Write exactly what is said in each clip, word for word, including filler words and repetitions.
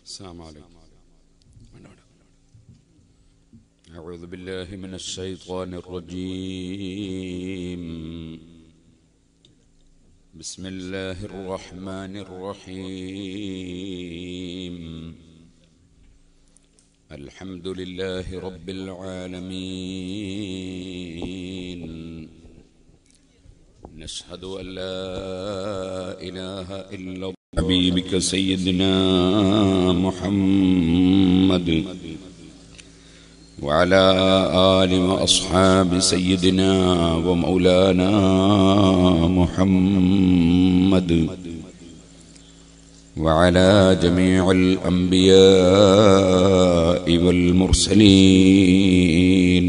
السلام عليكم. أعوذ بالله من الشيطان الرجيم. بسم الله الرحمن الرحيم. الحمد لله رب العالمين. نشهد أن لا إله إلا الله حبيبك سيدنا محمد وعلى آل وأصحاب سيدنا ومولانا محمد وعلى جميع الأنبياء والمرسلين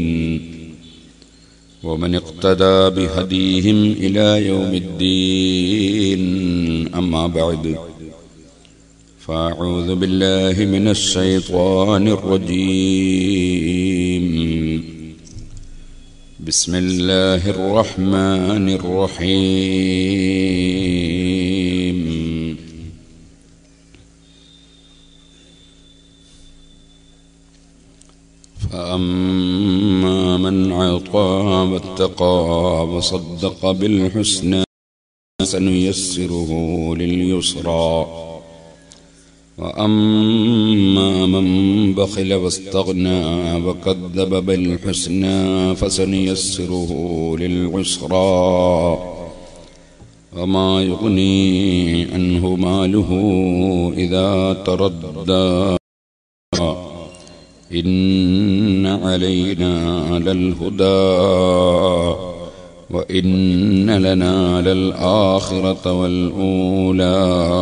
ومن اقتدى بهديهم إلى يوم الدين. أما بعد، فأعوذ بالله من الشيطان الرجيم. بسم الله الرحمن الرحيم. فأما من أعطى واتقى وصدق بالحسنى سنيسره لليسرى وأما من بخل واستغنى وكذب بالحسنى فسنيسره للعسرى وما يغني عنه ماله إذا تردى إن علينا للهدى وإن لنا للآخرة والأولى.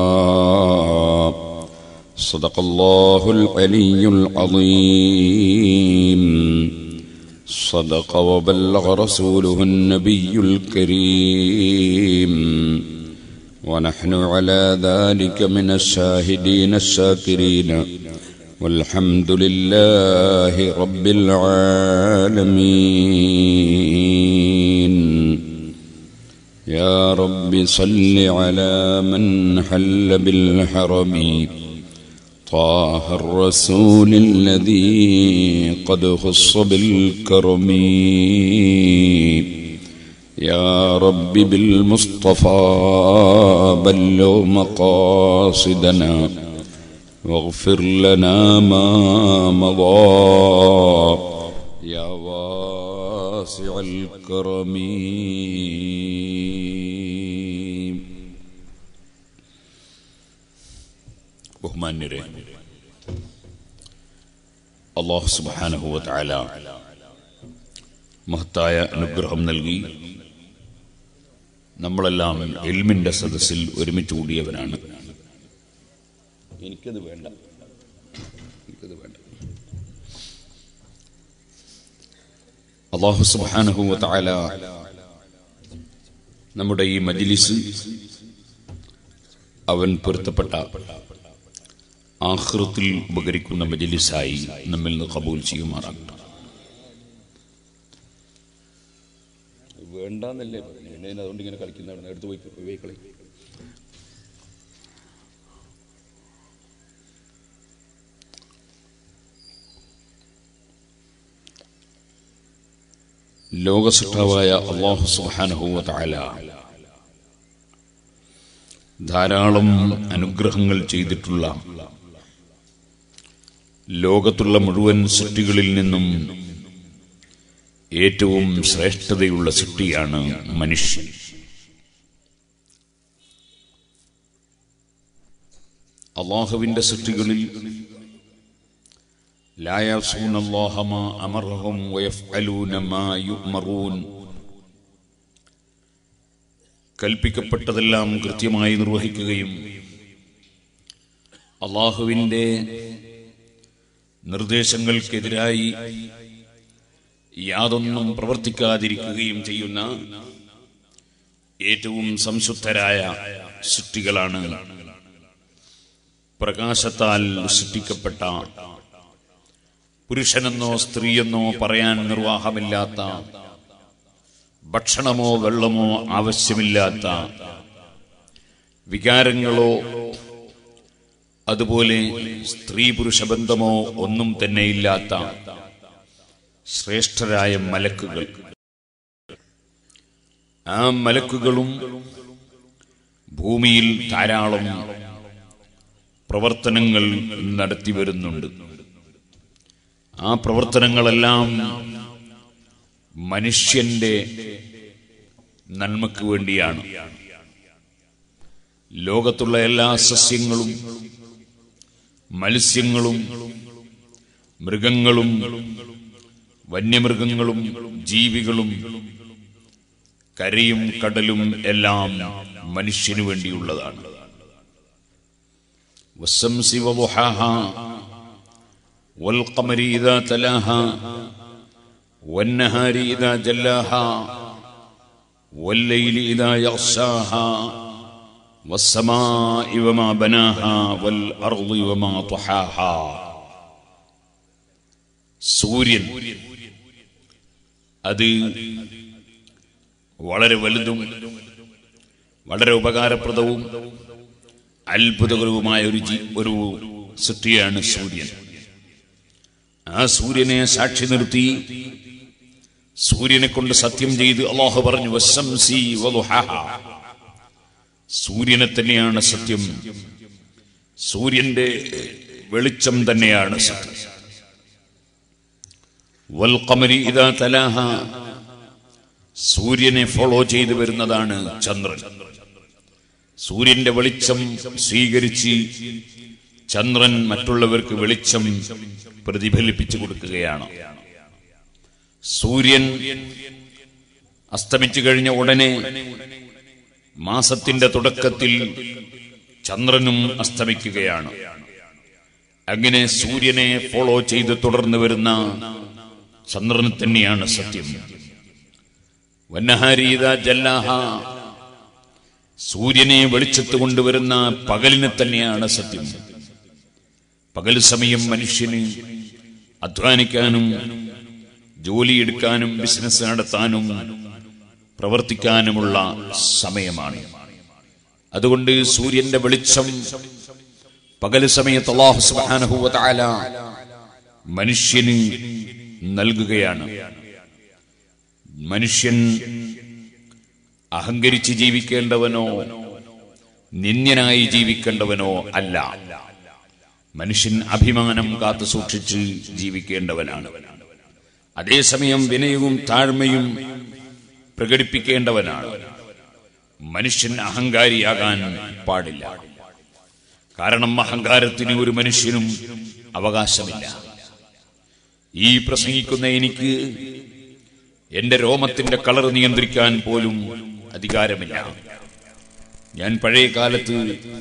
صدق الله العلي العظيم. صدق وبلغ رسوله النبي الكريم. ونحن على ذلك من الشاهدين الشاكرين والحمد لله رب العالمين. يا رب صل على من حل بالحرم طه الرسول الذي قد خص بالكرم. يا رب بالمصطفى بلغ مقاصدنا واغفر لنا ما مضى يا واسع الكرم. ബഹുമാന്യരെ, അല്ലാഹു സുബ്ഹാനഹു വ തആല മഹത്തായ അനുഗ്രഹം നൽകി നമ്മളെല്ലാം ഇൽമിന്റെ സദസ്സിൽ ഒരുമിച്ച് കൂടിയവരാണ്. എനിക്കത് വേണ്ട എനിക്കത് വേണ്ട അല്ലാഹു സുബ്ഹാനഹു വ തആല നമ്മുടെ ഈ മജ്ലിസ് അവൻ പൊരുത്തപ്പെട്ട ആഖിറത്തിൽ ഉപകരിക്കുന്ന മജ്ലിസായി നമ്മിൽ നിന്ന് ഖബൂൽ ചെയ്യുമാറാകട്ടെ. വേണ്ടെന്നല്ലേ പറഞ്ഞു, അതുകൊണ്ട് ഇങ്ങനെ കളിക്കുന്നതാണ്. എടുത്തു പോയി പോയിക്കളി. ലോകസൃഷ്ടാവായ അല്ലാഹു സുബ്ഹാനഹു വ തആല ധാരാളം അനുഗ്രഹങ്ങൾ ചെയ്തിട്ടുള്ള ലോകത്തുള്ള മുഴുവൻ സൃഷ്ടികളിൽ നിന്നും ഏറ്റവും ശ്രേഷ്ഠതയുള്ള സൃഷ്ടിയാണ് മനുഷ്യൻ. അല്ലാഹുവിന്റെ സൃഷ്ടികളിൽ ലാ യഅ്സൂന അല്ലാഹ മാ അമറഹും വയഫ്അലൂന മാ യുഅ്മറൂൻ. കൽപ്പിക്കപ്പെട്ടതെല്ലാം കൃത്യമായി നിർവഹിക്കുകയും അല്ലാഹുവിന്റെ നിർദ്ദേശങ്ങൾക്കെതിരായി യാതൊന്നും പ്രവർത്തിക്കാതിരിക്കുകയും ചെയ്യുന്ന ഏറ്റവും സംശുദ്ധരായ സൃഷ്ടികളാണ് പ്രകാശത്താൽ സൃഷ്ടിക്കപ്പെട്ട, പുരുഷനെന്നോ സ്ത്രീയെന്നോ പറയാൻ നിർവാഹമില്ലാത്ത, ഭക്ഷണമോ വെള്ളമോ ആവശ്യമില്ലാത്ത, വികാരങ്ങളോ അതുപോലെ സ്ത്രീ പുരുഷ ബന്ധമോ ഒന്നും തന്നെ ഇല്ലാത്ത ശ്രേഷ്ഠരായ മലക്കുകൾ. ആ മലക്കുകളും ഭൂമിയിൽ ധാരാളം പ്രവർത്തനങ്ങൾ നടത്തി വരുന്നുണ്ട്. ആ പ്രവർത്തനങ്ങളെല്ലാം മനുഷ്യന്റെ നന്മക്ക് വേണ്ടിയാണ്. ലോകത്തുള്ള എല്ലാ സസ്യങ്ങളും മത്സ്യങ്ങളും മൃഗങ്ങളും വന്യമൃഗങ്ങളും ജീവികളും കരയും കടലും എല്ലാം മനുഷ്യനു വേണ്ടിയുള്ളതാണ്. വസ്സംസി വദുഹാഹാ വൽഖമരി ഇദാ തലാഹാ വന്നഹാരി ഇദാ ജല്ലാഹാ വല്ലൈലി ഇദാ യഗ്ശാഹാ വസ്സമാഇ വമാ ബനാഹാ വൽഅർളി വമാ തുഹാഹാ. സൂര്യൻ അത് വളരെ വലുതും വളരെ ഉപകാരപ്രദവും അത്ഭുതകരവുമായ ഒരു ഒരു സൃഷ്ടിയാണ് സൂര്യൻ. ആ സൂര്യനെ സാക്ഷി നിർത്തി സൂര്യനെ കൊണ്ട് സത്യം ചെയ്ത് അല്ലാഹു പറഞ്ഞു വസ്സംസി വദുഹാഹാ. സൂര്യനെ തന്നെയാണ് സത്യം, സൂര്യന്റെ വെളിച്ചം തന്നെയാണ് സത്യം. വൽഖമരി ഇദാ തലാഹാ. സൂര്യനെ ഫോളോ ചെയ്തു വരുന്നതാണ് ചന്ദ്രൻ. സൂര്യന്റെ വെളിച്ചം സ്വീകരിച്ച് ചന്ദ്രൻ മറ്റുള്ളവർക്ക് വെളിച്ചം പ്രതിഫലിപ്പിച്ചു കൊടുക്കുകയാണ്. സൂര്യൻ അസ്തമിച്ചു കഴിഞ്ഞ ഉടനെ മാസത്തിന്റെ തുടക്കത്തിൽ ചന്ദ്രനും അസ്തമിക്കുകയാണ്. അങ്ങനെ സൂര്യനെ ഫോളോ ചെയ്ത് തുടർന്ന് വരുന്ന ചന്ദ്രൻ തന്നെയാണ് സത്യം. വന്നഹാരി ഇദാ ജല്ലാഹാ. സൂര്യനെ വെളിച്ചത്ത് കൊണ്ടുവരുന്ന പകലിനെ തന്നെയാണ് സത്യം. പകൽ സമയം മനുഷ്യന് അധ്വാനിക്കാനും ജോലിയെടുക്കാനും ബിസിനസ് നടത്താനും പ്രവർത്തിക്കാനുമുള്ള സമയമാണ്. അതുകൊണ്ട് സൂര്യന്റെ വെളിച്ചം പകൽ സമയത്ത് അല്ലാഹു സുബ്ഹാനഹു വ തആല മനുഷ്യന് നൽകുകയാണ്. മനുഷ്യൻ അഹങ്കരിച്ച് ജീവിക്കേണ്ടവനോ നിന്ദ്യനായി ജീവിക്കേണ്ടവനോ അല്ല. മനുഷ്യൻ അഭിമാനം കാത്തു സൂക്ഷിച്ച് ജീവിക്കേണ്ടവനാണ്. അതേസമയം വിനയവും താഴ്മയും പ്രകടിപ്പിക്കേണ്ടവനാണ്. മനുഷ്യൻ അഹങ്കാരിയാകാൻ പാടില്ല. കാരണം അഹങ്കാരത്തിന് ഒരു മനുഷ്യനും അവകാശമില്ല. ഈ പ്രസംഗിക്കുന്ന എനിക്ക് എന്റെ രോമത്തിന്റെ കളർ നിയന്ത്രിക്കാൻ പോലും അധികാരമില്ല. ഞാൻ പഴയ കാലത്ത്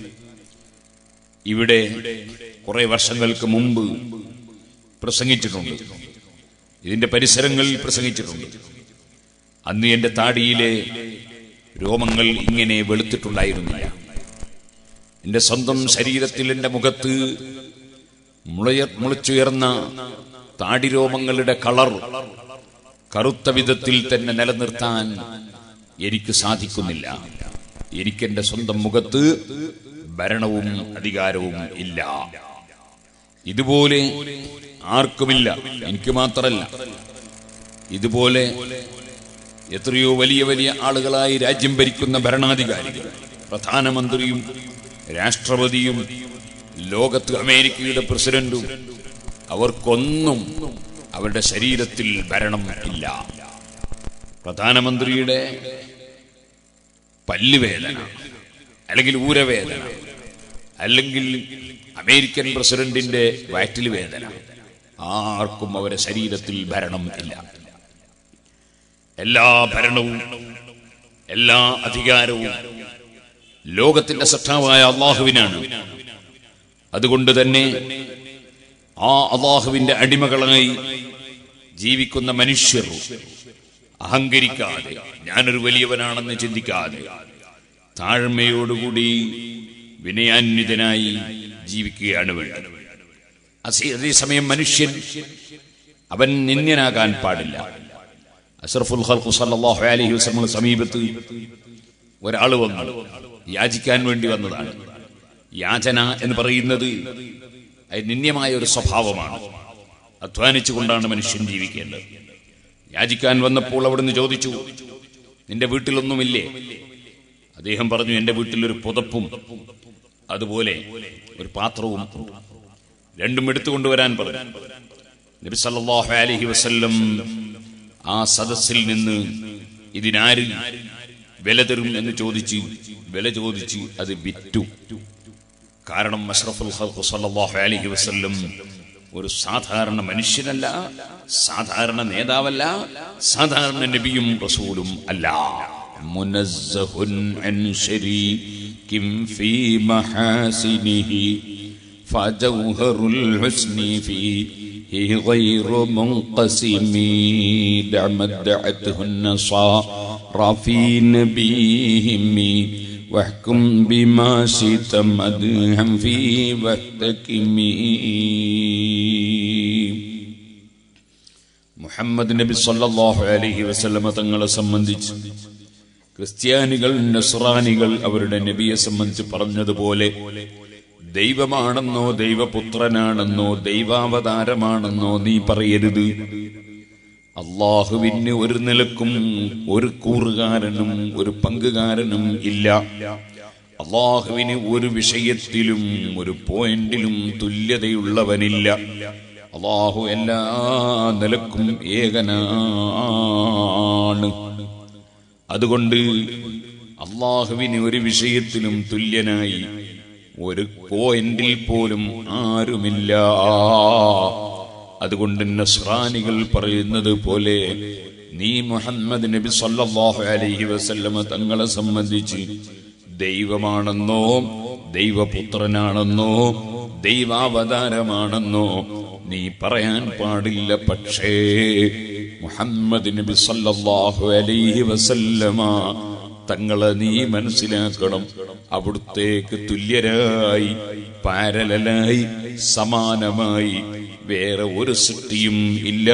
ഇവിടെ കുറെ വർഷങ്ങൾക്ക് മുമ്പ് പ്രസംഗിച്ചിട്ടുണ്ട്. ഇതിന്റെ പരിസരങ്ങളിൽ പ്രസംഗിച്ചിട്ടുണ്ട്. അന്ന് എന്റെ താടിയിലെ രോമങ്ങൾ ഇങ്ങനെ വെളുത്തിട്ടുണ്ടായിരുന്നില്ല. എന്റെ സ്വന്തം ശരീരത്തിൽ എന്റെ മുഖത്ത് മുളയ മുളച്ചുയർന്ന താടിരോമങ്ങളുടെ കളർ കറുത്ത വിധത്തിൽ തന്നെ നിലനിർത്താൻ എനിക്ക് സാധിക്കുന്നില്ല. എനിക്കെന്റെ സ്വന്തം മുഖത്ത് ഭരണവും അധികാരവും ഇല്ല. ഇതുപോലെ ആർക്കുമില്ല, എനിക്ക് മാത്രമല്ല. ഇതുപോലെ എത്രയോ വലിയ വലിയ ആളുകളായി രാജ്യം ഭരിക്കുന്ന ഭരണാധികാരികൾ, പ്രധാനമന്ത്രിയും രാഷ്ട്രപതിയും ലോകത്ത് അമേരിക്കയുടെ പ്രസിഡന്റും, അവർക്കൊന്നും അവരുടെ ശരീരത്തിൽ ഭരണം ഇല്ല. പ്രധാനമന്ത്രിയുടെ പല്ലുവേദന, അല്ലെങ്കിൽ ഊരവേദന, അല്ലെങ്കിൽ അമേരിക്കൻ പ്രസിഡന്റിന്റെ വയറ്റിൽ വേദന, ആർക്കും അവരുടെ ശരീരത്തിൽ ഭരണം ഇല്ല. എല്ലാ ഭരണവും എല്ലാ അധികാരവും ലോകത്തിന്റെ സൃഷ്ടാവായ അല്ലാഹുവിനാണ്. അതുകൊണ്ട് തന്നെ ആ അല്ലാഹുവിന്റെ അടിമകളായി ജീവിക്കുന്ന മനുഷ്യർ അഹങ്കരിക്കാതെ, ഞാനൊരു വലിയവനാണെന്ന് ചിന്തിക്കാതെ, താഴ്മയോടുകൂടി വിനയാന്വിതനായി ജീവിക്കുകയാണ് വേണ്ടത്. അതേസമയം മനുഷ്യൻ അവൻ നിന്ദ്യനാകാൻ പാടില്ല. അഷ്റഫുൽ ഖൽഖ് സല്ലല്ലാഹു അലൈഹി വസല്ലം സമീപത്ത് ഒരാൾ വന്നു, യാചിക്കാൻ വേണ്ടി വന്നതാണ്. യാചന എന്ന് പറയുന്നത് അത് നിന്ദ്യമായ ഒരു സ്വഭാവമാണ്. അധ്വാനിച്ചുകൊണ്ടാണ് മനുഷ്യൻ ജീവിക്കേണ്ടത്. യാചിക്കാൻ വന്നപ്പോൾ അവിടുന്ന് ചോദിച്ചു, നിന്റെ വീട്ടിലൊന്നുമില്ലേ? അദ്ദേഹം പറഞ്ഞു, എന്റെ വീട്ടിലൊരു പുതപ്പും അതുപോലെ ഒരു പാത്രവും രണ്ടും എടുത്തുകൊണ്ടുവരാൻ പറഞ്ഞു. നബി സല്ലല്ലാഹു അലൈഹി വസല്ലം ആ സദസ്സിൽ നിന്ന് ഇതിനാര് വില തരും എന്ന് ചോദിച്ച് വില ചോദിച്ച് അത് വിറ്റു. കാരണം അഷ്റഫുൽ ഖൽഖ് സല്ലല്ലാഹു അലൈഹി വസല്ലം ഒരു സാധാരണ മനുഷ്യനല്ല, സാധാരണ നേതാവല്ല, സാധാരണ നബിയും റസൂലും അല്ല. മുനസ്സഹുൻ അൻ ശരീകിൻ ഫീ മഹാസിനിഹി ഫജൗഹറുൽ ഹുസ്നി ഫീഹി ഗൈറു മുൻഖസിമി ദഅമദ്അത്ഹുൻ നസാറ ഫീ നബിഹിമി വഹ്കും ബിമാ ശിത മദ്ഹം ഫീ വഹ്തകിമി. മുഹമ്മദ് നബി സല്ലല്ലാഹു അലൈഹി വസല്ലമ തങ്ങളെ സംബന്ധിച്ച് ക്രിസ്ത്യാനികൾ, നസ്രാനികൾ അവരുടെ നബിയെ സംബന്ധിച്ച് പറഞ്ഞതുപോലെ ദൈവമാണെന്നോ ദൈവപുത്രനാണെന്നോ ദൈവാവതാരമാണെന്നോ നീ പറയരുത്. അള്ളാഹുവിന് ഒരു നിലക്കും ഒരു കൂറുകാരനും ഒരു പങ്കുകാരനും ഇല്ല. അള്ളാഹുവിന് ഒരു വിഷയത്തിലും ഒരു പോയിന്റിലും തുല്യതയുള്ളവനില്ല. അള്ളാഹു എല്ലാ നിലക്കും ഏകനാണ്. അതുകൊണ്ട് അള്ളാഹുവിന് ഒരു വിഷയത്തിലും തുല്യനായി ഒരു പോയിന്റിൽ പോലും ആരുമില്ല. അതുകൊണ്ട് നസ്രാനികൾ പറയുന്നത് പോലെ നീ മുഹമ്മദ് നബി സല്ലല്ലാഹു അലൈഹി വസല്ലമ തങ്ങളെ സംബന്ധിച്ച് ദൈവമാണെന്നോ ദൈവപുത്രനാണെന്നോ ദൈവാവതാരമാണെന്നോ നീ പറയാൻ പാടില്ല. പക്ഷേ മുഹമ്മദ് നബി സല്ലല്ലാഹു അലൈഹി വസല്ലമ തങ്ങളെ നീ മനസ്സിലാക്കണം, അവിടുത്തേക്ക് തുല്യരായി, പാരലലായി, സമാനമായി വേറെ ഒരു സൃഷ്ടിയും ഇല്ല.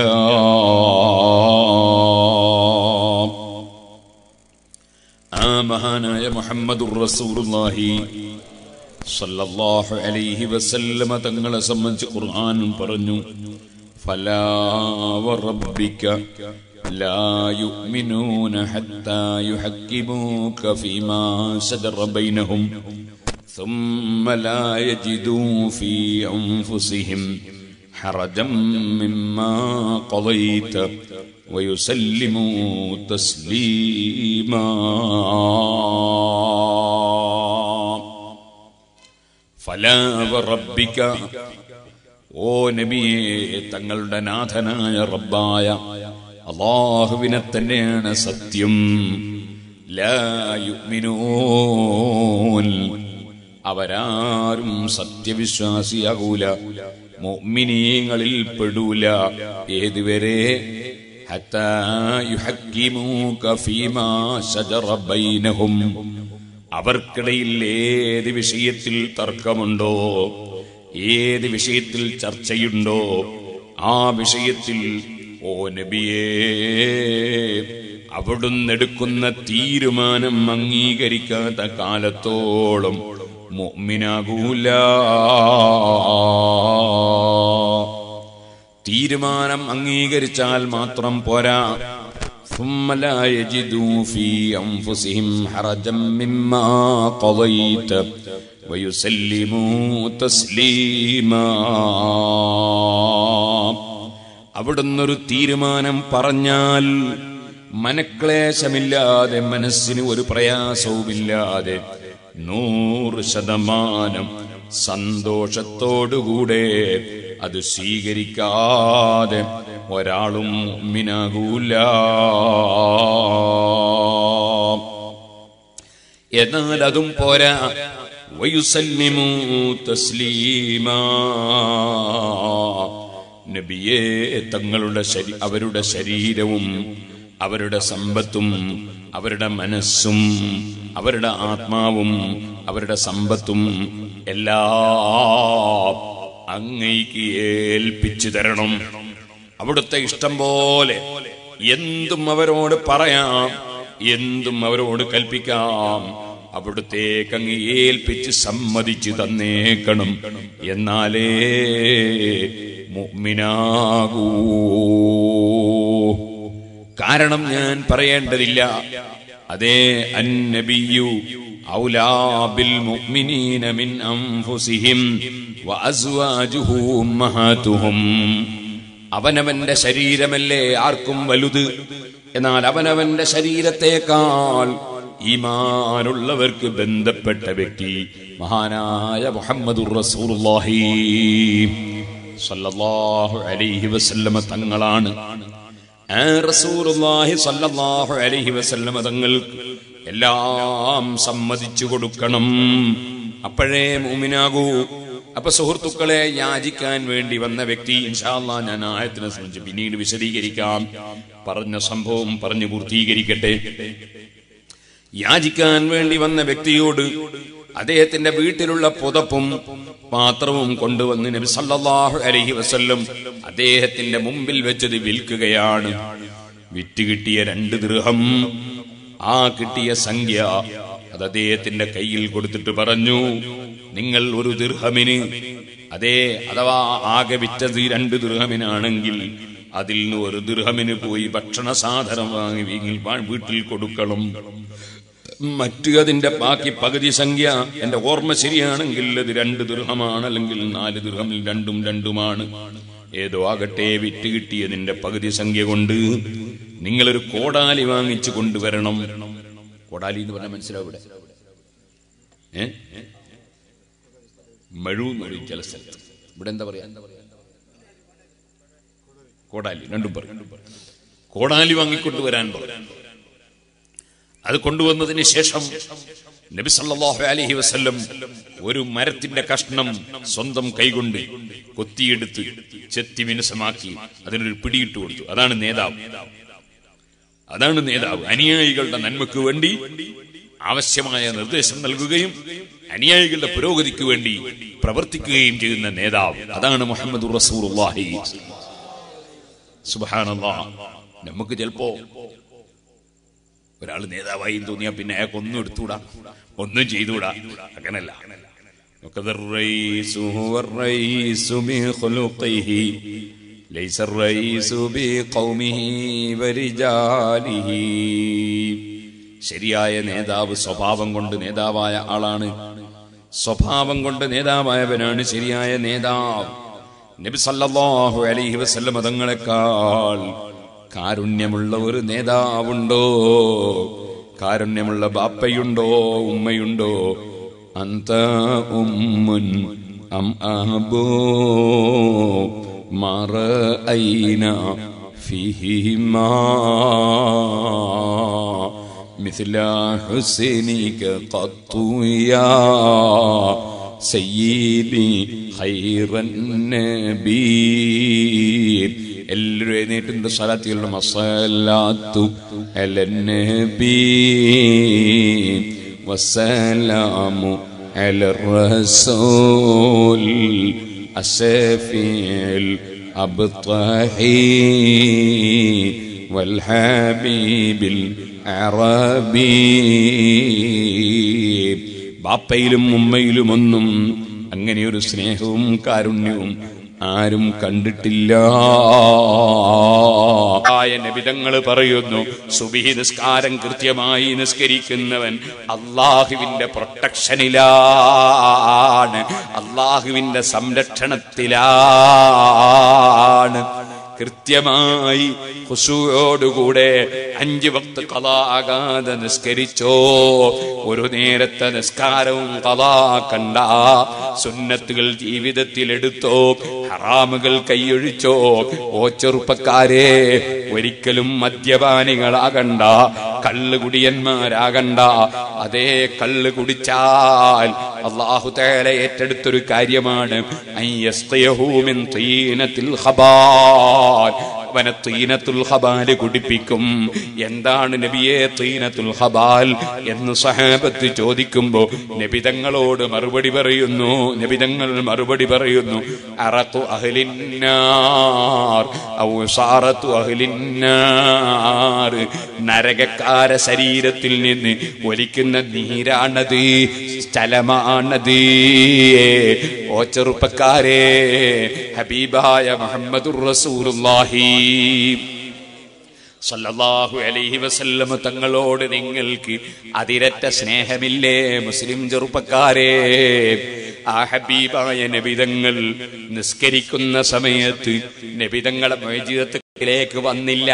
ആ മഹാനായ മുഹമ്മദുർ റസൂലുള്ളാഹി സല്ലല്ലാഹു അലൈഹി വസല്ലമ തങ്ങളെ സംബന്ധിച്ച് ഖുർആൻ പറഞ്ഞു, ഫലാ വറബ്ബിക ലാ യുഅ്മിനൂന ഹത്താ യുഹക്കിമൂക ഫീമാ ശജറ ബൈനഹും ثم لا يجدوا في أنفسهم حرجا مما قضيت ويسلموا تسليما. فلا وربك ഓ നബിയെ, തങ്ങളുടെ നാഥനായ റബ്ബായ അല്ലാഹുവിനെ തന്നെയാണ് സത്യം. ലാ യുഅ്മിനൂൻ, അവരാരും സത്യവിശ്വാസിയാകൂല, മുഅ്മിനീങ്ങളിൽ പെടൂല. ഏതുവരെ? ഹത്താ യുഹക്കിമൂക ഫീമാ ശജറ ബൈനഹും, അവർക്കിടയിൽ ഏത് വിഷയത്തിൽ തർക്കമുണ്ടോ, ഏത് വിഷയത്തിൽ ചർച്ചയുണ്ടോ, ആ വിഷയത്തിൽ ഓ നബിയേ അവിടുന്ന് എടുക്കുന്ന തീരുമാനം അംഗീകരിക്കാത്ത കാലത്തോളം മുഅ്മിനാകൂല. തീരുമാനം അംഗീകരിച്ചാൽ മാത്രം പോരാ. ثم لا يجدوا في أنفسهم حرجا مما قضيت ويسلموا تسليما. അവിടുന്നൊരു തീരുമാനം പറഞ്ഞാൽ മനക്ലേശമില്ലാതെ, മനസ്സിന് ഒരു പ്രയാസവുമില്ലാതെ നൂറ് ശതമാനം സന്തോഷത്തോടുകൂടെ അത് സ്വീകരിക്കാതെ ഒരാളും മുഅ്മിനാകൂല. എന്നാൽ അതും പോരാ. വയുസല്ലിമു തസ്ലീമാ, നബിയേ തങ്ങളുടെ അവരുടെ ശരീരവും അവരുടെ സമ്പത്തും അവരുടെ മനസ്സും അവരുടെ ആത്മാവും അവരുടെ സമ്പത്തും എല്ലാം അങ്ങേക്ക് ഏൽപ്പിച്ചു തരണം. അവിടുത്തെ ഇഷ്ടം പോലെ എന്തും അവരോട് പറയാം, എന്തും അവരോട് കൽപ്പിക്കാം. അവിടുത്തേക്ക് അങ്ങ് ഏൽപ്പിച്ച് സമ്മതിച്ചു തന്നേക്കണം, എന്നാലേ മുഅ്മിനാകൂ. കാരണം ഞാൻ പറയേണ്ടതില്ല, അതേ അന്നബിയു ഔലാ ബിൽ മുഅ്മിനീന മിൻ അൻഫുസിഹിം വഅസ്വാജുഹു ഉമ്മഹാതുഹും. അവനവന്റെ ശരീരമല്ലേ ആർക്കും വലുത്, എന്നാൽ അവനവന്റെ ശരീരത്തെക്കാൾ ഈമാനുള്ളവർക്ക് ബന്ധപ്പെട്ട വ്യക്തി മഹാനായ മുഹമ്മദുർ റസൂലുള്ളാഹി സ്വല്ലല്ലാഹു അലൈഹി വസല്ലമ തങ്ങളാണ്. ആ റസൂലുള്ളാഹി സ്വല്ലല്ലാഹു അലൈഹി വസല്ലമ തങ്ങൾക്ക് എല്ലാം സമ്മതിച്ചു കൊടുക്കണം, അപ്പോഴേ മുഅ്മിനാകൂ. അപ്പൊ സുഹൃത്തുക്കളെ, യാചിക്കാൻ വേണ്ടി വന്ന വ്യക്തി, ഇൻഷാ അല്ലാഹ് ഞാൻ ആയത്തിനെ സംബന്ധിച്ച് പിന്നീട് വിശദീകരിക്കാം, പറഞ്ഞ സംഭവം പറഞ്ഞു പൂർത്തീകരിക്കട്ടെ. യാചിക്കാൻ വേണ്ടി വന്ന വ്യക്തിയോട് അദ്ദേഹത്തിന്റെ വീട്ടിലുള്ള പുതപ്പും പാത്രവും കൊണ്ടുവന്ന് നബി സല്ലല്ലാഹു അലൈഹി വസല്ലം അദ്ദേഹത്തിന്റെ മുമ്പിൽ വെച്ചത് വിൽക്കുകയാണ്. വിറ്റ് കിട്ടിയ രണ്ട് ദിർഹം, ആ കിട്ടിയ സംഖ്യ അത് അദ്ദേഹത്തിന്റെ കയ്യിൽ കൊടുത്തിട്ട് പറഞ്ഞു, നിങ്ങൾ ഒരു ദിർഹമിന്, അതേ അഥവാ ആകെ വിറ്റത് രണ്ട് ദിർഹമിനാണെങ്കിൽ അതിൽ നിന്ന് ഒരു ദിർഹമിന് പോയി ഭക്ഷണ സാധനം വാങ്ങി വീട്ടിൽ കൊടുക്കണം. മറ്റ് അതിന്റെ ബാക്കി പകുതി സംഖ്യ, എന്റെ ഓർമ്മ ശരിയാണെങ്കിൽ അത് രണ്ട് ദിർഹമാണ്, അല്ലെങ്കിൽ നാല് ദിർഹമിൽ രണ്ടും രണ്ടുമാണ്, ഏതോ ആകട്ടെ, വിറ്റ് കിട്ടിയതിന്റെ പകുതി സംഖ്യ കൊണ്ട് നിങ്ങളൊരു കോടാലി വാങ്ങിച്ചു കൊണ്ടുവരണം. കോടാലി എന്ന് പറഞ്ഞാൽ മനസ്സിലാവും ഇവിടെ, ഏ മഴു എന്ന് പറയും ചില സ്ഥലത്ത്, ഇവിടെ എന്താ പറയാ, കോടാലി, രണ്ടും പറയും. കോടാലി വാങ്ങിക്കൊണ്ടുവരാൻ പറയും. അത് കൊണ്ടുവന്നതിന് ശേഷം നബി സല്ലല്ലാഹു അലൈഹി വസല്ലം ഒരു മരത്തിന്റെ കഷ്ണം സ്വന്തം കൈകൊണ്ട് കൊത്തിയെടുത്ത് ചെത്തി മിനുസമാക്കി അതിനൊരു പിടിയിട്ട് കൊടുത്തു. അതാണ് നേതാവ്, അതാണ് നേതാവ്. അനുയായികളുടെ നന്മയ്ക്ക് വേണ്ടി ആവശ്യമായ നിർദ്ദേശം നൽകുകയും അനുയായികളുടെ പുരോഗതിക്ക് വേണ്ടി പ്രവർത്തിക്കുകയും ചെയ്യുന്ന നേതാവ്, അതാണ് മുഹമ്മദുർ റസൂലുള്ളാഹി. സുബ്ഹാനല്ലാഹ്. നമുക്ക് ചിലപ്പോ ഒരാൾ നേതാവായി തോന്നിയാ പിന്നെ അയാൾക്ക് ഒന്നും എടുത്തുകൂടാ, ഒന്നും ചെയ്തുകൂടാ, അങ്ങനല്ല. ശരിയായ നേതാവ് സ്വഭാവം കൊണ്ട് നേതാവായ ആളാണ്, സ്വഭാവം കൊണ്ട് നേതാവായവനാണ് ശരിയായ നേതാവ്. നബി സല്ലല്ലാഹു അലൈഹി വസല്ലം തങ്ങളെക്കാൾ കാരുണ്യമുള്ള ഒരു നേതാവുണ്ടോ? കാരുണ്യമുള്ള ബാപ്പയുണ്ടോ, ഉമ്മയുണ്ടോ? അന്ത ഉമ്മുൻ അം അബൂ മറഅയ്ന ഫീഹിമാ മിസ്ല ഹുസ്നിക ഖത്തു യാ സയ്യിദി ഖൈറൻ നബി. എല്ലാവരും എഴുന്നേറ്റ് സ്വലാത്തുകളുടെ മസ്സലാത്തു അലൻ നബി വസ്സലാമു അലർ റസൂൽ അസ്ഫീൽ അബ്തഹി വൽ ഹബീബിൽ അറബി. ബാപ്പയിലും ഉമ്മയിലും ഒന്നും അങ്ങനെയൊരു സ്നേഹവും കാരുണ്യവും ആരും കണ്ടിട്ടില്ല. നബിതങ്ങള് പറയുന്നു, സുബ്ഹി നിസ്കാരം കൃത്യമായി നിസ്കരിക്കുന്നവൻ അള്ളാഹുവിന്റെ പ്രൊട്ടക്ഷനിലാണ്, അള്ളാഹുവിന്റെ സംരക്ഷണത്തിലാണ്. കൃത്യമായി ഖുശൂഅോടുകൂടെ അഞ്ച് വക്ത് ഖളാ ആകാതെ നിസ്കരിച്ചോ, ഒരു നേരത്തെ നിസ്കാരവും ഖളാ കണ്ട, സുന്നത്തുകൾ ജീവിതത്തിൽ എടുത്തോ, ഹറാമുകൾ കൈയൊഴിച്ചോ. ഓ ചെറുപ്പക്കാരെ, ഒരിക്കലും മദ്യപാനികളാകണ്ട, കള്ളുകുടിയന്മാരാകണ്ട. അതേ കള്ള് കുടിച്ചാൽ അല്ലാഹു തആല ഏറ്റെടുത്തൊരു കാര്യമാണ്, അയ്യസ്തയഹു മിൻ തീനത്തിൽ ഖബാൽ, അവനെ തീനത്തുൽ ഖബാൽ കുടിപ്പിക്കും. എന്താണ് നബിയെ തീനത്തുൽ ഖബാൽ എന്ന് സഹാബത്ത് ചോദിക്കുമ്പോ നബി തങ്ങളോട് മറുപടി പറയുന്നു നബി തങ്ങൾ മറുപടി പറയുന്നു അറഖു അഹ്ലിന്നാർ ഔ സാറത്തു അഹ്ലിന്നാർ, നരകക്കാര ശരീരത്തിൽ നിന്ന് ഒലിക്കുന്ന നീരാണത്, സ്ഥലമാണത്. ഓ ചെറുപ്പക്കാരെ, ഹബീബായ മുഹമ്മദുർ റസൂലുള്ളാഹി സല്ലല്ലാഹു അലൈഹി വസല്ലം തങ്ങളോട് നിങ്ങൾക്ക് അതിരറ്റ സ്നേഹമില്ലേ മുസ്ലിം ചെറുപ്പക്കാരെ? ആ ഹബീബായ നബിതങ്ങൾ നിസ്കരിക്കുന്ന സമയത്ത് നബിതങ്ങളെ മസ്ജിദിലേക്ക് വന്നില്ല.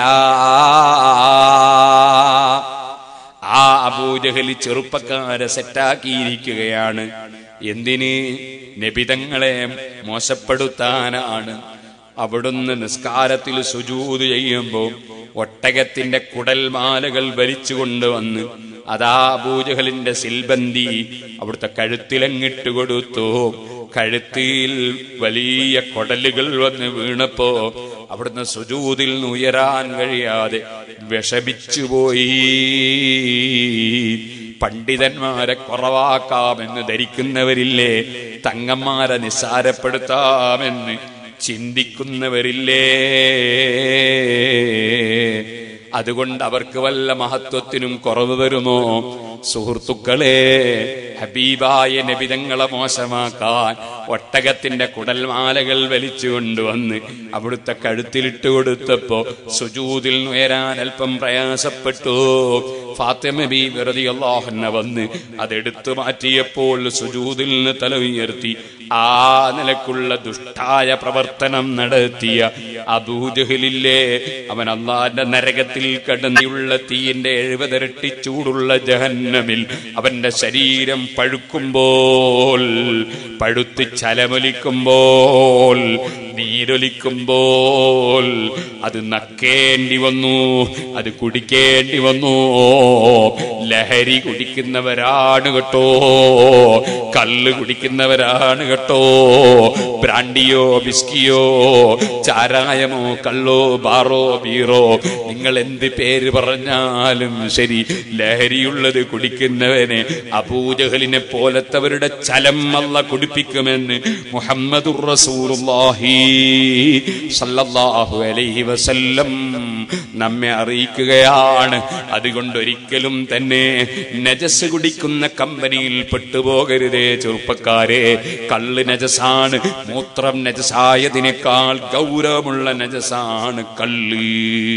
ആ അബൂജഹൽ ചെറുപ്പക്കാരെ സെറ്റാക്കിയിരിക്കുകയാണ്. എന്തിന്? നബിതങ്ങളെ മോശപ്പെടുത്താനാണ്. അവിടുന്ന് നിസ്കാരത്തിൽ സുജൂദ് ചെയ്യുമ്പോൾ ഒട്ടകത്തിന്റെ കുടൽമാലകൾ വലിച്ചു കൊണ്ടുവന്ന് അതാ അബൂജഹലിന്റെ സിൽബന്തി അവിടുത്തെ കഴുത്തിലങ്ങിട്ട് കൊടുത്തു. കഴുത്തിൽ വലിയ കൊടലുകൾ വന്ന് വീണപ്പോ അവിടുന്ന് സുജൂദിൽ നിന്ന് ഉയരാൻ കഴിയാതെ വിഷമിച്ചുപോയി. പണ്ഡിതന്മാരെ കുറവാക്കാമെന്ന് ധരിക്കുന്നവരില്ലേ, തങ്ങന്മാരെ നിസ്സാരപ്പെടുത്താമെന്ന് ചിന്തിക്കുന്നവരില്ലേ? അതുകൊണ്ട് അവർക്ക് വല്ല മഹത്വത്തിനും കുറവ് വരുമോ? സുഹൃത്തുക്കളെ, ഹബീബായ നബിതങ്ങളെ മോശമാക്കാൻ ഒട്ടകത്തിന്റെ കുടൽമാലകൾ വലിച്ചു കൊണ്ടുവന്ന് അവിടുത്തെ കഴുത്തിലിട്ട് കൊടുത്തപ്പോ സുജൂദിൽ ഉയരാൻ അല്പം പ്രയാസപ്പെട്ടു. ഫാത്തിമ ബീവി റളിയല്ലാഹു അൻഹ വന്ന് അതെടുത്തു മാറ്റിയപ്പോൾ സുജൂദിൽ നിന്ന് തല ഉയർത്തി ആ നിലക്കുള്ള ദുഷ്ടായ പ്രവർത്തനം നടത്തിയ അബൂജഹലില്ലേ, അവൻ അല്ലാഹുവിന്റെ നരകത്തിൽ കടന്നിയുള്ള തീയിന്റെ എഴുപതിരട്ടി ചൂടുള്ള ജഹന്നമിൽ അവന്റെ ശരീരം പഴുക്കുമ്പോൾ, പഴുത്ത് ചലമൊലിക്കുമ്പോൾ, നീരൊലിക്കുമ്പോൾ അത് നക്കേണ്ടി വന്നു, അത് കുടിക്കേണ്ടി വന്നു. ലഹരി കുടിക്കുന്നവരാണ് കേട്ടോ, കള്ള് കുടിക്കുന്നവരാണ് കേട്ടോ. ബ്രാൻഡിയോ ബിസ്കിയോ ചാരായമോ കള്ളോ ബാറോ ബീറോ നിങ്ങൾ എന്ത് പേര് പറഞ്ഞാലും ശരി, ലഹരിയുള്ളത് കുടിക്കുന്നവനെ അബൂജഹലിനെ പോലത്തവരുടെ ചലം അല്ലാഹ് കുടിപ്പിക്കുമെന്ന് മുഹമ്മദുർ റസൂലുള്ളാഹി സല്ലല്ലാഹു അലൈഹി വസല്ലം നമ്മെ അറിയിക്കുകയാണ്. അതുകൊണ്ട് ഒരിക്കലും തന്നെ നജസ് കുടിക്കുന്ന കമ്പനിയിൽ പെട്ടുപോകരുതേ ചെറുപ്പക്കാരെ. കള്ള് നജസാണ്, മൂത്രം നജസായതിനേക്കാൾ ഗൗരവമുള്ള നജസാണ് കള്ള്.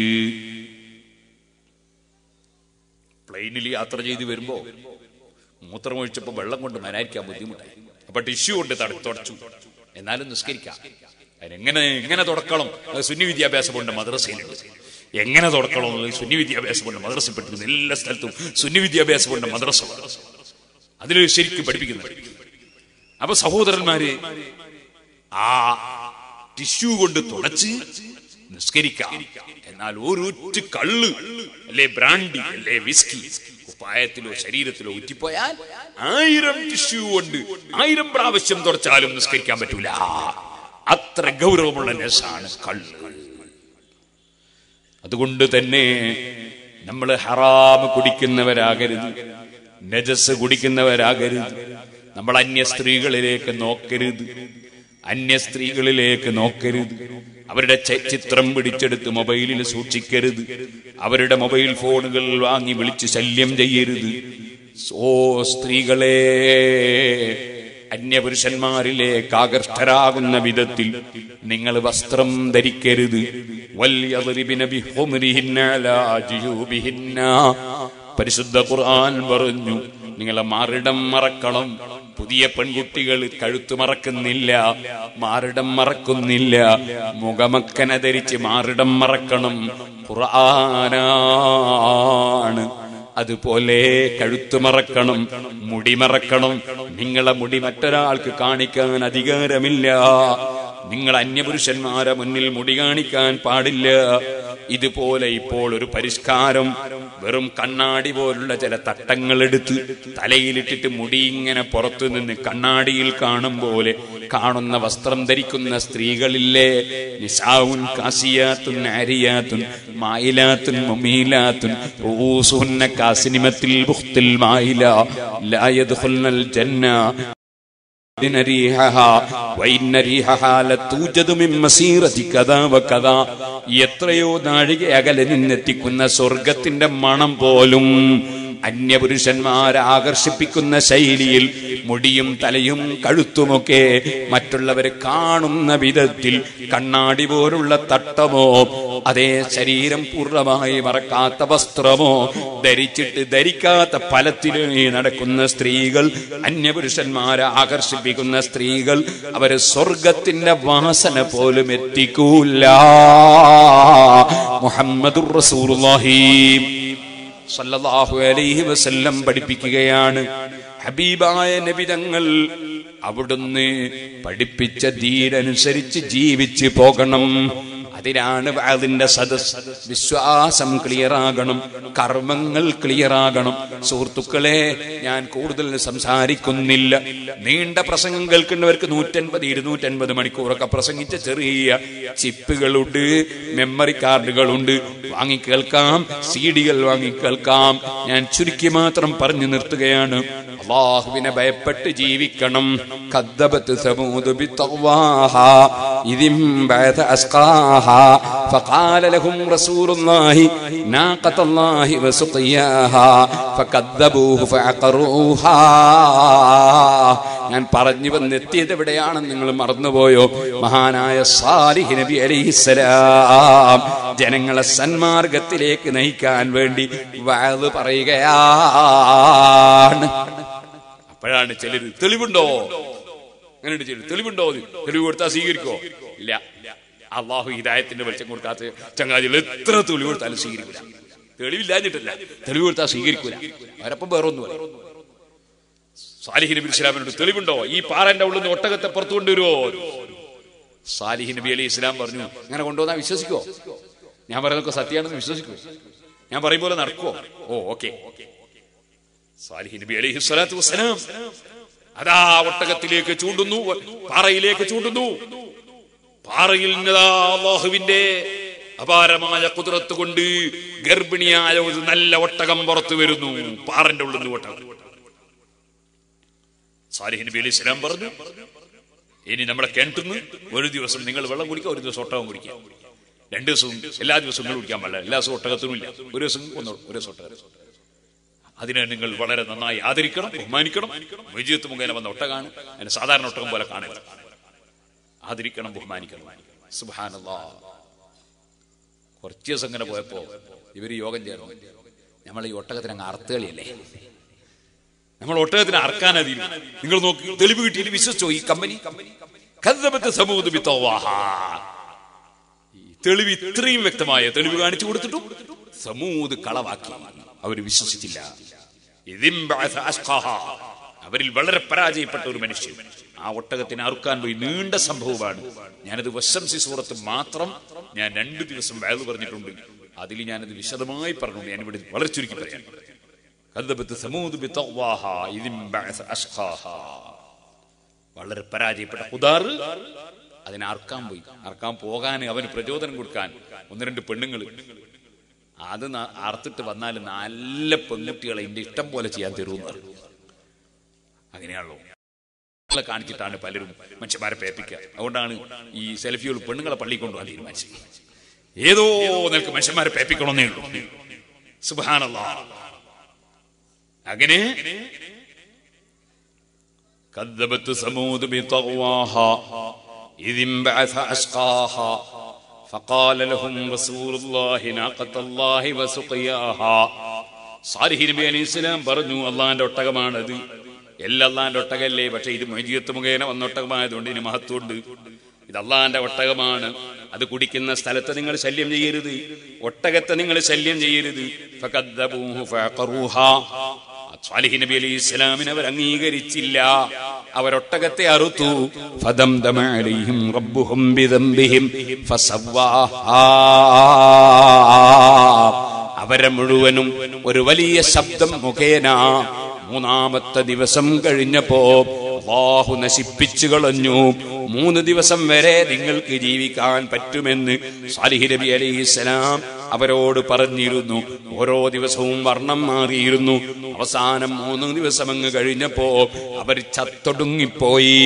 പ്ലെയിനിൽ യാത്ര ചെയ്ത് വരുമ്പോ മൂത്രമൊഴിച്ചപ്പോ വെള്ളം കൊണ്ട് മനായിരിക്കാൻ ബുദ്ധിമുട്ടായി. അപ്പൊ ടിഷ്യൂ കൊണ്ട് തുടച്ചു, എന്നാലും നിസ്കരിക്കാം. അതിനെങ്ങനെ എങ്ങനെ തുടക്കണം? സുന്നി വിദ്യാഭ്യാസമുണ്ട് മദ്രസയിലുണ്ട്. എങ്ങനെ തുടക്കണം? സുന്നി വിദ്യാഭ്യാസമുണ്ട് മദ്രസയിൽ പഠിപ്പിക്കുന്നു. എല്ലാ സ്ഥലത്തും സുന്നി വിദ്യാഭ്യാസമുണ്ട് മദ്രസ, അതിൽ ശരിക്കും പഠിപ്പിക്കുന്നത്. അപ്പൊ സഹോദരന്മാര്, ആ ടിഷ്യൂ കൊണ്ട് തുടച്ച് നിസ്കരിക്കാം. എന്നാൽ ഒരു കള്ള് അല്ലെ ബ്രാൻഡി അല്ലെ വിസ്കി കുപ്പായത്തിലോ ശരീരത്തിലോ ഊറ്റിപ്പോയാൽ ആയിരം ടിഷ്യൂ കൊണ്ട് ആയിരം പ്രാവശ്യം തുടച്ചാലും നിസ്കരിക്കാൻ പറ്റൂല. അത്ര ഗൗരവമുള്ള നജസാണ് കള്ള്. അതുകൊണ്ട് തന്നെ നമ്മൾ ഹറാം കുടിക്കുന്നവരാകരുത്, നജസ് കുടിക്കുന്നവരാകരുത്. നമ്മൾ അന്യ സ്ത്രീകളിലേക്ക് നോക്കരുത്, അന്യ സ്ത്രീകളിലേക്ക് നോക്കരുത്. അവരുടെ ചിത്രം പിടിച്ചെടുത്ത് മൊബൈലിൽ സൂക്ഷിക്കരുത്. അവരുടെ മൊബൈൽ ഫോണുകൾ വാങ്ങി വിളിച്ച് ശല്യം ചെയ്യരുത്. ഓ സ്ത്രീകളെ, അന്യപുരുഷന്മാരിലേക്ക് ആകർഷ്ടരാകുന്ന വിധത്തിൽ നിങ്ങൾ വസ്ത്രം ധരിക്കരുത്. പരിശുദ്ധ ഖുർആൻ പറഞ്ഞു, നിങ്ങളെ മാറിടം മറക്കണം. പുതിയ പെൺകുട്ടികൾ കഴുത്തു മറക്കുന്നില്ല, മാറിടം മറക്കുന്നില്ല. മുഖമക്കന ധരിച്ച് മാറിടം മറക്കണം. ഖുർആനാണ്. അതുപോലെ കഴുത്തു മറക്കണം, മുടി മറക്കണം. നിങ്ങളെ മുടി മറ്റൊരാൾക്ക് കാണിക്കാൻ അധികാരമില്ല. നിങ്ങൾ അന്യപുരുഷന്മാരെ മുന്നിൽ മുടി കാണിക്കാൻ പാടില്ല. ഇതുപോലെ ഇപ്പോൾ ഒരു പരിഷ്കാരം, വെറും കണ്ണാടി പോലുള്ള ചില തട്ടങ്ങൾ എടുത്ത് തലയിലിട്ടിട്ട് മുടി ഇങ്ങനെ പുറത്തു നിന്ന് കണ്ണാടിയിൽ കാണും പോലെ കാണുന്ന വസ്ത്രം ധരിക്കുന്ന സ്ത്രീകളില്ലേ, നിസാഉൻ കാസിയാത്തുൻ ആരിയാത്തുൻ മായിലാത്തുൻ മുമീലാത്തുൻ റൂസുഹുന്ന കാസിനിമത്തിൽ ബുഖ്തിൽ മായില ലാ യദ്ഖുൽനൽ ജന്ന എത്രയോ നാഴിക അകലെ നിന്നെത്തിക്കുന്ന സ്വർഗത്തിന്റെ മണം പോലും അന്യപുരുഷന്മാരെ ആകർഷിപ്പിക്കുന്ന ശൈലിയിൽ മുടിയും തലയും കഴുത്തുമൊക്കെ മറ്റുള്ളവർ കാണുന്ന വിധത്തിൽ കണ്ണാടി പോലുള്ള തട്ടമോ അതേ ശരീരം പൂർണ്ണമായി മറക്കാത്ത വസ്ത്രമോ ധരിച്ചിട്ട് ധരിക്കാത്ത ഫലത്തിലേ നടക്കുന്ന സ്ത്രീകൾ, അന്യപുരുഷന്മാരെ ആകർഷിപ്പിക്കുന്ന സ്ത്രീകൾ, അവര് സ്വർഗത്തിന്റെ വാസന പോലും എത്തിക്കൂല. മുഹമ്മദുർ റസൂലുള്ളാഹി സല്ലല്ലാഹു അലൈഹി വസല്ലം പഠിപ്പിക്കുകയാണ്, ഹബീബായ നബി തങ്ങൾ അവിടുന്ന് പഠിപ്പിച്ച ദീനനുസരിച്ച് ജീവിച്ച് പോകണം. അതിനാണ് അതിന്റെ സദസ്. വിശ്വാസം ക്ലിയർ ആകണം, കർമ്മങ്ങൾ ക്ലിയർ ആകണം. സുഹൃത്തുക്കളെ, ഞാൻ കൂടുതൽ സംസാരിക്കുന്നില്ല. നീണ്ട പ്രസംഗം കേൾക്കുന്നവർക്ക് നൂറ്റൻപത് ഇരുന്നൂറ്റൻപത് മണിക്കൂറൊക്കെ പ്രസംഗിച്ച ചെറിയ ചിപ്പുകളുണ്ട്, മെമ്മറി കാർഡുകളുണ്ട്, വാങ്ങിക്കേൾക്കാം, സി ഡികൾ വാങ്ങിക്കേൾക്കാം. ഞാൻ ചുരുക്കി മാത്രം പറഞ്ഞു നിർത്തുകയാണ്. അല്ലാഹുവിനെ ഭയപ്പെട്ട് ജീവിക്കണം. കദ്ദബത്ത് സമൂദ് ബിത്തഖ്വാഹാ ഇദിം ബഅത അസ്ഖാഹാ فقال لهم رسول الله ناقة الله وسقياها فكذبوه فعقروها. ഞാൻ പറഞ്ഞു വന്നെത്തിയത് എവിടെയാണെന്ന് നിങ്ങൾ മറന്നുപോയോ? മഹാനായ സാലിഹ് നബി അലൈഹിസ്സലാം ജനങ്ങളെ സന്മാർഗത്തിലേക്ക് നയിക്കാൻ വേണ്ടി വഅദ് പറയുകയാണ്. അപ്പോഴാണ് ചിലർ തെളിവുണ്ടോ, അങ്ങനെ തെളിവുണ്ടോ, തെളിവ് കൊടുത്താൽ സ്വീകരിക്കോ? ഇല്ല. അള്ളാഹു ഹിദായത്തിന്റെ വെളിച്ചം കൊടുക്കാത്ത ചങ്ങാതികൾ എത്ര തെളിവ് കൊടുത്താലും സ്വീകരിക്കൂല. തെളിവില്ലാഞ്ഞിട്ടല്ല, തെളിവ് കൊടുത്താൽ സ്വീകരിക്കൂല. അവരപ്പം വേറൊന്നും പറയും. സാലിഹ് നബി ഇസ്ലാമിനോട് തെളിവുണ്ടോ, ഈ പാറന്റെ ഉള്ളിൽ നിന്ന് ഒട്ടകത്തെ പുറത്തു കൊണ്ടുവരുമോ? സാലിഹ് നബി അലൈഹി ഇസ്ലാം പറഞ്ഞു, അങ്ങനെ കൊണ്ടുവന്നാ വിശ്വസിക്കോ? ഞാൻ പറയുന്നതൊക്കെ സത്യമാണെന്ന് വിശ്വസിക്കോ? ഞാൻ പറയും പോലെ നടക്കുവോ? ഓ ഓക്കെ. സാലിഹ് നബി അലൈഹി സ്വലാത്തു വസ്സലാം അതാ ഒട്ടകത്തിലേക്ക് ചൂണ്ടുന്നു, പാറയിലേക്ക് ചൂണ്ടുന്നു. പാറയിൽ അല്ലാഹുവിന്റെ അപാരമായ ഖുദ്റത്ത് കൊണ്ട് ഗർഭിണിയായ ഒരു നല്ല ഒട്ടകം പുറത്തു വരുന്നു. പാറന്റെ ഉള്ളിൽ നിന്ന് ഒട്ടകം. സാലിഹ് നബി അലൈഹി സ്വലാം പറഞ്ഞു, ഇനി നമ്മളെ കിണറ്റിന്ന് ഒരു ദിവസം നിങ്ങൾ വെള്ളം കുടിക്കുക, ഒരു ദിവസം ഒട്ടകം കുടിക്കുക. രണ്ടു ദിവസവും എല്ലാ ദിവസവും നിങ്ങൾ കുടിക്കാൻ പാടില്ല. എല്ലാ ദിവസവും ഒട്ടകത്തിനും ഇല്ല, ഒരു ദിവസം ഒന്ന് ഒരു ദിവസം ഒട്ടകം. അതിനെ നിങ്ങൾ വളരെ നന്നായി ആദരിക്കണം, ബഹുമാനിക്കണം. വിജയത്ത് മുഖേന വന്ന ഒട്ടകാണ്, അതിനെ സാധാരണ ഒട്ടകം പോലെ കാണരുത്. ആദരിക്കണം, ബഹുമാനിക്കണം. സുബ്ഹാനല്ലാഹ്. കുറച്ച് ദിവസം ഇങ്ങനെ പോയപ്പോ ഇവര് യോഗം ചേർന്നു. നമ്മൾ ഈ ഒട്ടകത്തിന് അങ്ങ് അറുത്തുകളിയല്ലേ, നമ്മൾ ഒട്ടകത്തിന് അറക്കാനതി. നിങ്ങൾ നോക്കി, തെളിവ് കിട്ടിയിട്ട് വിശ്വസിച്ചോ? ഈ കമ്പനി കദ്ദബത്ത് സമൂദ് ബിത്തഖ്വാഹാ. തെളിവ് ഇത്രയും വ്യക്തമായ തെളിവ് കാണിച്ചു കൊടുത്തിട്ടും സമൂദ് കളവാക്കി. അവർ വിശ്വസിച്ചില്ല. അവരിൽ വളരെ പരാജയപ്പെട്ട ഒരു മനുഷ്യൻ ആ ഒട്ടകത്തിന് അറുക്കാൻ പോയി. നീണ്ട സംഭവമാണ്. ഞാനത് വശംസി സൂറത്ത് മാത്രം ഞാൻ രണ്ടു ദിവസം വഅദ് പറഞ്ഞിട്ടുണ്ട്. അതിൽ ഞാനത് വിശദമായി പറഞ്ഞു. ഞാൻ ഇവിടെ വളരെ ചുരുക്കി പറയാം. വളരെ പരാജയപ്പെട്ട ഖുദാർ അതിനെ അറക്കാൻ പോയി. അറക്കാൻ പോകാൻ അവന് പ്രചോദനം കൊടുക്കാൻ ഒന്ന് രണ്ട് പെണ്ണുങ്ങൾ. അത് അറുത്തിട്ട് വന്നാൽ നല്ല പെൺകുട്ടികളെ എന്റെ ഇഷ്ടം പോലെ ചെയ്യാൻ തരുമെന്ന്. അങ്ങനെയാണല്ലോ കാണിച്ചിട്ടാണ് പലരും മനുഷ്യന്മാരെ പേപ്പിക്കുക. അതുകൊണ്ടാണ് ഈ സെൽഫികൾ പെണ്ണുങ്ങളെ പള്ളി കൊണ്ടുപോകാൻ തീരുമാനിച്ചത്. ഏതോ നിനക്ക് മനുഷ്യന്മാരെ പേപ്പിക്കണമെന്നേ ഉള്ളൂ. സുബ്ഹാനല്ലാഹ്. അങ്ങനെ കദ്ദബത്ത് സമൂദ് ബിതഖ്വാഹാ ഇദിൻ ബഅസ അശ്ഖാഹാ ഫഖാല ലഹും റസൂലുള്ളാഹി നാഖത്തല്ലാഹി വസുഖിയാഹാ. സാലിഹ് നബി അലൈഹിസ്സലാം പറഞ്ഞു, അള്ളാന്റെ ഒട്ടകമാണത്. എല്ലാ അള്ളാന്റെ ഒട്ടകല്ലേ, പക്ഷെ ഇത് മജിയത്ത് മുഖേന വന്ന ഒട്ടകമായതുകൊണ്ട് ഇതിന് മഹത്വമുണ്ട്. ഇത് അള്ളാന്റെ ഒട്ടകമാണ്. അത് കുടിക്കുന്ന സ്ഥലത്ത് നിങ്ങൾ ശല്യം ചെയ്യരുത്, ഒട്ടകത്തെ നിങ്ങൾ ശല്യം ചെയ്യരുത്. ഫകദ്ദബൂഹു ഫഅഖറൂഹാ. സാലിഹ് നബി അലൈഹി ഇസ്ലാമിനെ അവർ അംഗീകരിച്ചില്ല. അവരൊട്ടകത്തെ അറുത്തു. ഫദംദമ അലൈഹിം റബ്ബുഹും ബിദംബിഹിം ഫസവ്വാഹാ. അവരെ മുഴുവനും ഒരു വലിയ ശബ്ദം മുഖേന മൂന്നാമത്തെ ദിവസം കഴിഞ്ഞപ്പോ അല്ലാഹു നശിപ്പിച്ചു കളഞ്ഞു. മൂന്ന് ദിവസം വരെ നിങ്ങൾക്ക് ജീവിക്കാൻ പറ്റുമെന്ന് സാലിഹ് നബി അലൈഹിസ്സലാം അവരോട് പറഞ്ഞിരുന്നു. ഓരോ ദിവസവും വർണ്ണം മാറിയിരുന്നു. അവസാനം മൂന്ന് ദിവസം അങ്ങ് കഴിഞ്ഞപ്പോ അവർ ചത്തൊടുങ്ങിപ്പോയി.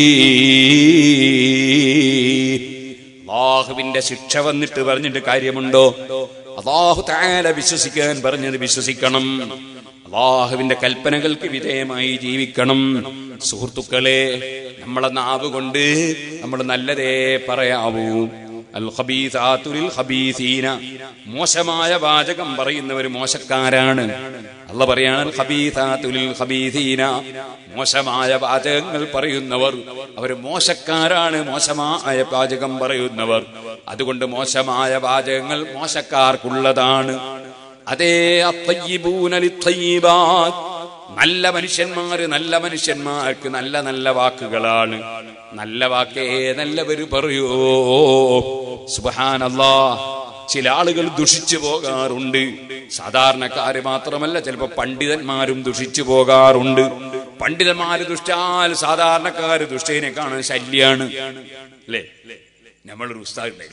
അല്ലാഹുവിന്റെ ശിക്ഷ വന്നിട്ട് പറഞ്ഞിട്ട് കാര്യമുണ്ടോ? അല്ലാഹു തആല വിശ്വസിക്കാൻ പറഞ്ഞത് വിശ്വസിക്കണം. അല്ലാഹുവിന്റെ കൽപ്പനകൾക്ക് വിധേയമായി ജീവിക്കണം. സുഹൃത്തുക്കളെ, നമ്മളെ നാവ് കൊണ്ട് നമ്മൾ നല്ലതേ പറയാവൂ. അൽ ഖബീസാതു ലിൽ ഖബീസീന, മോശമായ വാചകം പറയുന്നവർ മോശക്കാരാണ്. അല്ലാഹു പറയാണ് അൽ ഖബീസാതു ലിൽ ഖബീസീന, മോശമായ വാചകങ്ങൾ പറയുന്നവർ അവർ മോശക്കാരാണ്. മോശമായ വാചകം പറയുന്നവർ, അതുകൊണ്ട് മോശമായ വാചകങ്ങൾ മോശക്കാർക്കുള്ളതാണ്. അതേ അത്തയ്യിബൂന ലിത്തയ്യിബാത്ത്, നല്ല മനുഷ്യന്മാര് നല്ല മനുഷ്യന്മാർക്ക് നല്ല നല്ല വാക്കുകളാണ്. നല്ല വാക്കേ നല്ലവര് പറയൂ. സുബ്ഹാനല്ലാഹ്. ചില ആളുകൾ ദുഷിച്ചു പോകാറുണ്ട്. സാധാരണക്കാര് മാത്രമല്ല, ചിലപ്പോ പണ്ഡിതന്മാരും ദുഷിച്ചു പോകാറുണ്ട്. പണ്ഡിതന്മാര് ദുഷ്ടാൽ സാധാരണക്കാര് ദുഷ്ടേനെ കാണാൻ ശല്യാണ്. അല്ലേ? നമ്മളൊരു ഉസ്താദ്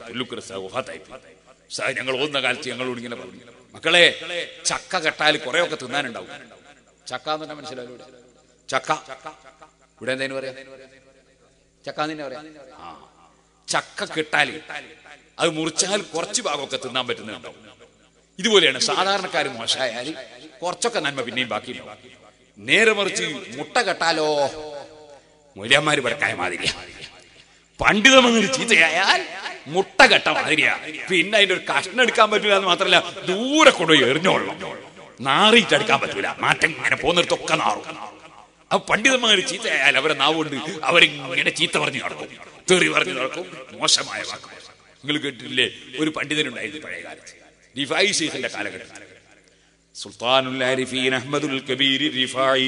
ഞങ്ങൾ ഓന്ന കാലത്ത് ഞങ്ങളോട് ഇങ്ങനെ പറഞ്ഞു, മക്കളെ ചക്ക കെട്ടാൽ കുറെ ഒക്കെ തിന്നാനുണ്ടാവും. ചക്ക എന്ന് പറഞ്ഞാൽ മനസ്സിലാവും. ചക്ക ഇവിടെ എന്തായാലും പറയാ, ചക്ക തന്നെ പറയാ. ആ, ചക്ക കെട്ടാൽ അത് മുറിച്ചാൽ കുറച്ച് ഭാഗമൊക്കെ തിന്നാൻ പറ്റുന്നുണ്ടാവും. ഇതുപോലെയാണ് സാധാരണക്കാർ മോശമായാൽ കുറച്ചൊക്കെ നന്മ പിന്നെയും ബാക്കിയുണ്ടാവും. നേരെ മറിച്ച് മുട്ട കെട്ടാലോ മൊയ്യന്മാര് പടക്കായ മാതിരിയാ. പണ്ഡിതമൊന്നൊരു ചീത്തയായാൽ മുട്ട കെട്ട മാതിരിയാ. പിന്നെ അതിന്റെ ഒരു കഷ്ണം എടുക്കാൻ പറ്റൂല എന്ന് മാത്രമല്ല, ദൂരെ കൊണ്ടുപോയി എറിഞ്ഞോളണം. നാറിയിട്ടെടുക്കാൻ പറ്റൂല. മാറ്റം ഇങ്ങനെ പോകുന്നിടത്തൊക്കെ നാറും. അപ്പൊ പണ്ഡിതന്മാര് ചീത്തയായാൽ അവരെ നാവുകൊണ്ട് അവരിങ്ങനെ ചീത്ത പറഞ്ഞു നടക്കും, തെറി പറഞ്ഞു നടക്കും, മോശമായ വാക്ക്. നിങ്ങൾ കേട്ടിട്ടില്ലേ, ഒരു പണ്ഡിതനുണ്ടായിരുന്നു പഴയ കാലത്ത്, റിഫായി ശൈഖിന്റെ കാലഘട്ടത്തിൽ. സുൽത്താനുൽ ആരിഫീൻ അഹ്മദുൽ കബീർ റിഫായി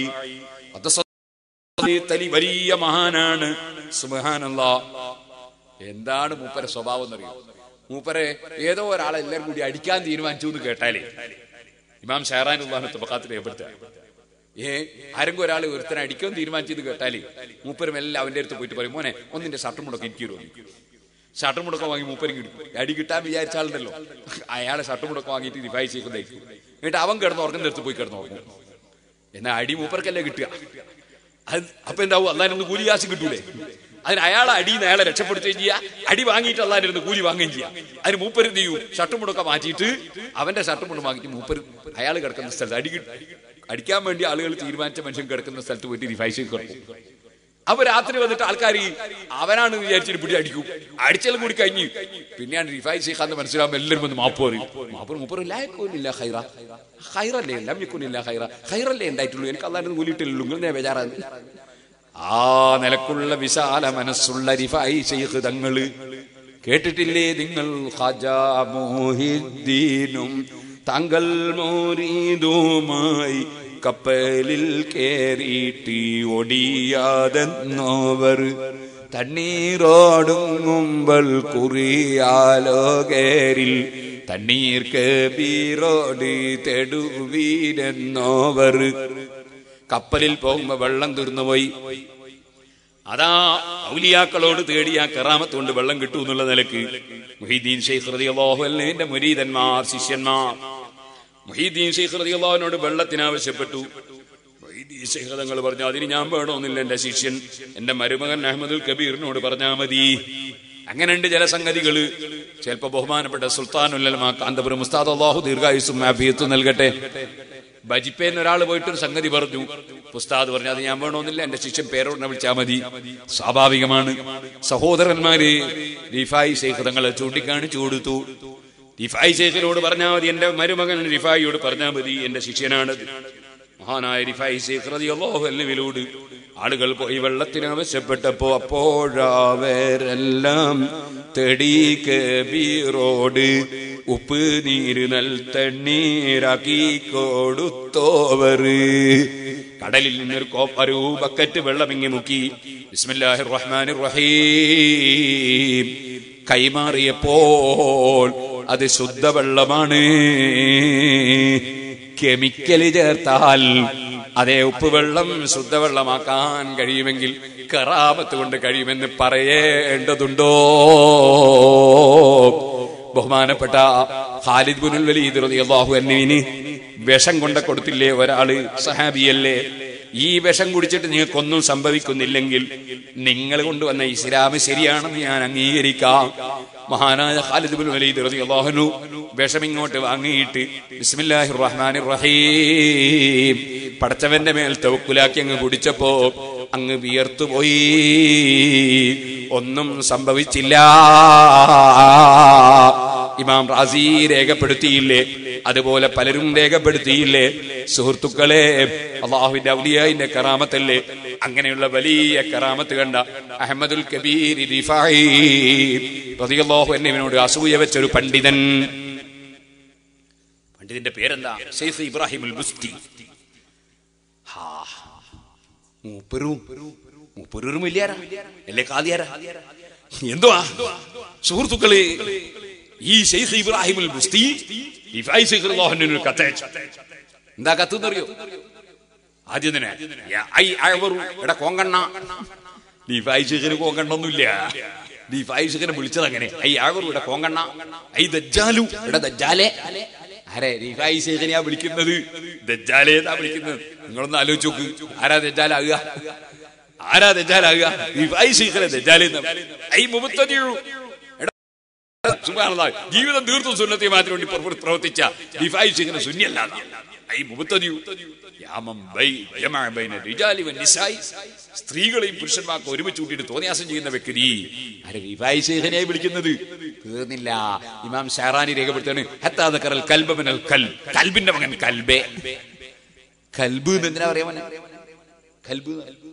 വലിയ മഹാനാണ്. സുബ്ഹാനല്ലാഹ്. എന്താണ് മൂപ്പരെ സ്വഭാവം എന്നറിയോ? മൂപ്പരെ ഏതോ ഒരാളെ എല്ലാവരും കൂടി അടിക്കാൻ തീരുമാനിച്ചു എന്ന് കേട്ടാലേ ഇമാം ഷഹറാനുള്ളാഹു തബഖാത്തിൽ രേഖപ്പെടുത്തുക, ഏ ആരെങ്കിലും ഒരാൾ ഒരുത്തനെ അടിക്കാൻ തീരുമാനിച്ചത് കേട്ടാലേ മൂപ്പരും എല്ലാം അവന്റെ അടുത്ത് പോയിട്ട് പറയും, മോനെ ഒന്നിന്റെ ഷർട്ടും മുടക്കം എനിക്ക് തരുമോ? ഷർട്ടും മുടക്കം വാങ്ങി മൂപ്പരും കിട്ടും. അടി കിട്ടാൻ വിചാരിച്ച ആളുണ്ടല്ലോ, അയാളെ ഷർട്ടും മുടക്കം വാങ്ങിയിട്ട് റിഫായി ചെയ്യുന്നതായിരിക്കും. എന്നിട്ട് അവൻ കിടന്ന് ഉറങ്ങുന്ന അടുത്ത് പോയി കിടന്ന് ഉറങ്ങും. എന്നാ അടി മൂപ്പർക്കല്ലേ കിട്ടുക. അത് അപ്പൊ എന്താവും, അള്ളാഹിനൊന്ന് കൂലി കാശ് കിട്ടൂലേ? അതിന് അയാളെ അടിയിൽ നിന്ന് അയാളെ രക്ഷപ്പെടുത്തുകയും ചെയ്യാം, അടി വാങ്ങിയിട്ട് അള്ളാഹിന്റെ അടുത്ത് കൂലി വാങ്ങുകയും ചെയ്യാം. അതിന് മൂപ്പര് എന്ത് ചെയ്യും, ഷർട്ടും മുടക്കം മാറ്റിയിട്ട് അവന്റെ ഷർട്ടും മുടക്കം വാങ്ങിയിട്ട് മൂപ്പര് അയാൾ കിടക്കുന്ന സ്ഥലത്ത് അടി അടിക്കാൻ വേണ്ടി ആളുകൾ തീരുമാനിച്ച മനുഷ്യൻ കിടക്കുന്ന സ്ഥലത്ത് പോയിട്ട് റിഫായി ചെയ്ത് കിടക്കും. അപ്പൊ രാത്രി വന്നിട്ട് ആൾക്കാർ അവനാണ് വിചാരിച്ചിട്ട് പിടി അടിക്കും. അടിച്ചാലും കൂടി കഴിഞ്ഞ് പിന്നെയാണ് റിഫായി ശൈഖാന്ന് മനസ്സിലാവുമ്പോൾ എല്ലാവരും വന്ന് മാപ്പ് പറയും. മാപ്പ് മൂപ്പർ ലായക്കൊന്നില്ല ഹൈറ ഹൈറല്ലേ ലംയക്കുന്നില്ല ഹൈറ ഹൈറല്ലേ ഉണ്ടായിട്ടുള്ളൂ, എനിക്ക് അല്ലാണ്ട് കൂലിയിട്ടില്ലല്ലോ, ഇങ്ങനെ ബേജാറാണ്. ആ നിലക്കുള്ള വിശാല മനസ്സുള്ള റിഫായി ശൈഖ് തങ്ങള് കേട്ടിട്ടില്ലേ നിങ്ങൾ? ഖാജാ മുഹീദ്ദീനും തങ്ങൾ മുരീദുമായി കപ്പലിൽ കേറിയിട്ട് ഒടിയാതെന്നോവർ തണ്ണീറോടുങ്ങുമ്പൽ കുറിയാലോ കേരിൽ തണ്ണീർ കബീറോട് തെടുവീരെന്നോവർ. കപ്പലിൽ പോകുമ്പോ വെള്ളം തീർന്നുപോയി. അതാ ഔലിയാക്കളോട് തേടിയ കറാമത്ത് കൊണ്ട് വെള്ളം കിട്ടൂ എന്നുള്ള നിലക്ക് മുഹീദ്ദീൻ ശൈഖ് റളിയല്ലാഹു അൻഹുവിന്റെ മുരീദന്മാർ ശിഷ്യന്മാർ മുഹീദ്ദീൻ ശൈഖ് റളിയല്ലാഹുവിനോട് വെള്ളത്തിന് ആവശ്യപ്പെട്ടു. മുഹീദ്ദീൻ ശൈഖ് തങ്ങൾ പറഞ്ഞു, അതിന് ഞാൻ വേണമെന്നില്ല, എന്റെ ശിഷ്യൻ എന്റെ മരുമകൻ അഹ്മദുൽ കബീറിനോട് പറഞ്ഞാൽ മതി. അങ്ങനെയുണ്ട് ചില സംഗതികള്. ചിലപ്പോ ബഹുമാനപ്പെട്ട സുൽത്താനുൽ ഉലമ കാന്തപുരം ഉസ്താദ് അല്ലാഹു ദീർഘായുസ്സും ആഫിയത്തും നൽകട്ടെ, ബജിപ്പേന്ന് ഒരാൾ പോയിട്ടൊരു സംഗതി പറഞ്ഞു. ഉസ്താദ് പറഞ്ഞു, അത് ഞാൻ വേണമെന്നില്ല, എന്റെ ശിഷ്യൻ പേരോടിനെ വിളിച്ചാൽ മതി. സ്വാഭാവികമാണ്. സഹോദരന്മാര് റിഫായി ശൈഖ് തങ്ങളെ ചൂണ്ടിക്കാണിച്ചു കൊടുത്തു. റിഫായി ശൈഖിനോട് പറഞ്ഞാൽ മതി, എന്റെ മരുമകൻ റിഫായിയോട് പറഞ്ഞാൽ മതി, എന്റെ ശിഷ്യനാണ്. മഹാനായ റിഫായി ശൈഖ് റളിയല്ലാഹു അൻഹുവിനോട് ആളുകൾ പോയി വെള്ളത്തിന് ആവശ്യപ്പെട്ടപ്പോ അപ്പോഴവരെല്ലാം തെടി കബീറോട് ഉപ്പ് നീര് നൽ തണ്ണീരാക്കി കൊടുത്തോവർ. കടലിൽ നിന്നൊരു കോപ്പരു ബക്കറ്റ് വെള്ളം ഇങ്ങി മുക്കി ബിസ്മില്ലാഹിർ റഹ്മാനിർ റഹീം കൈമാറിയപ്പോൾ അത് ശുദ്ധവെള്ളമാണ്. കെമിക്കല് ചേർത്താൽ അതേ ഉപ്പുവെള്ളം ശുദ്ധവെള്ളമാക്കാൻ കഴിയുമെങ്കിൽ കറാമത്ത് കൊണ്ട് കഴിയുമെന്ന് പറയേണ്ടതുണ്ടോ? ബഹുമാനപ്പെട്ട ഖാലിദ് ബിനുൽ വലീദ് റളിയല്ലാഹു അൻഹുവിന് വിഷം കൊണ്ട് കൊടുത്തില്ലേ ഒരാള്, സഹാബിയല്ലേ? ഈ വിഷം കുടിച്ചിട്ട് നിങ്ങൾക്കൊന്നും സംഭവിക്കുന്നില്ലെങ്കിൽ നിങ്ങൾ കൊണ്ടുവന്ന ഇസ്ലാം ശരിയാണെന്ന് ഞാൻ അംഗീകരിക്കാം. മഹാനായ ഖാലിദ് ഇബ്നു വലീദ് റളിയല്ലാഹു അൻഹു വിഷം ഇങ്ങോട്ട് വാങ്ങിയിട്ട് ബിസ്മില്ലാഹിർ റഹ്മാനിർ റഹീം പടച്ചവന്റെ മേൽ തവക്കുലാക്കി അങ്ങ് കുടിച്ചപ്പോ അങ്ങ് വിയർത്തുപോയി, ഒന്നും സംഭവിച്ചില്ല. ഇമാം റാസി രേഖപ്പെടുത്തിയില്ലേ, അതുപോലെ പലരും രേഖപ്പെടുത്തിയില്ലേ? സുഹൃത്തുക്കളെ, അല്ലാഹുവിന്റെ ഔലിയായിന്റെ കറാമത്തല്ലേ? അങ്ങനെയുള്ള വലിയ കറാമത്ത് കണ്ട അഹ്മദുൽ കബീർ റിഫാഈ റളിയല്ലാഹു അൻഹുവിനോട് അസൂയ വെച്ചൊരു പണ്ഡിതൻ, പണ്ഡിതന്റെ പേരെന്താ? Sheikh Ibrahimul Busti. ഹാ, മൂപ്പരും മൂപ്പരും വലിയാരാ അല്ലേ? കാദിയാരാ? എന്തുവാ സുഹൃത്തുക്കളെ, ഈ ശൈഖ് ഇബ്രാഹിമുൽ ബുസ്തി റിഫാഈ ശൈഖ് റളിയല്ലാഹു അൻഹു കത്തയച്ചു. എന്താ കത്തെന്നറിയോ? ആദ്യം തന്നെ എടാ കോങ്കണ്ണ, റിഫാഈ ശൈഖിന് കോങ്കണ്ണൊന്നുമില്ല. റിഫാഈ ശൈഖിനെ വിളിച്ചത് അങ്ങനെ, ഐ ആവറു ഇവിടെ കോങ്കണ്ണ, ഐ ദജ്ജാലു ഇവിടെ ദജ്ജാലേ. ആരെ? റിഫാഈ ശൈഖിനെയാ വിളിക്കുന്നത്, ദജ്ജാലേതാ വിളിക്കുന്നത്. നിങ്ങളൊന്ന് ആലോചിച്ച് നോക്ക്, ആരാ ദജ്ജാലാകുക? ആരാ ദജ്ജാലാകുക? റിഫാഈ ശൈഖിനെ ദജ്ജാലേന്ന്. ഐ മുബ്തദിഉ, സുബ്ഹാനല്ലാഹ്, ജീവിതം തീർത്തും സുന്നത്തി ജമാഅത്തിന് വേണ്ടി പ്രവർത്തിച്ച റിഫാഈ ശൈഖിനെ സുന്നിയല്ലാതെ ഐ മുബ്തദിഉ യാമം ബൈ ജമഅ ബൈന റിജാലി വന്നിസായി, സ്ത്രീകളെയും പുരുഷന്മാർക്ക് ഒരുമിച്ച് കൂട്ടിയിട്ട് തോന്നിയാസം ചെയ്യുന്ന വ്യക്തി ആരെ? റിഫാഈ ശൈഖിനെ വിളിക്കുന്നത്. തീർന്നില്ല, ഇമാം ഷഹറാനി രേഖപ്പെടുത്താണ് ഹത്താ ദക്കറൽ കൽബ മിനൽ കൽബ്, കൽബിന്റെ മകൻ കൽബേ. കൽബ് എന്ന് എന്തിനാ പറയാ? കൽബ്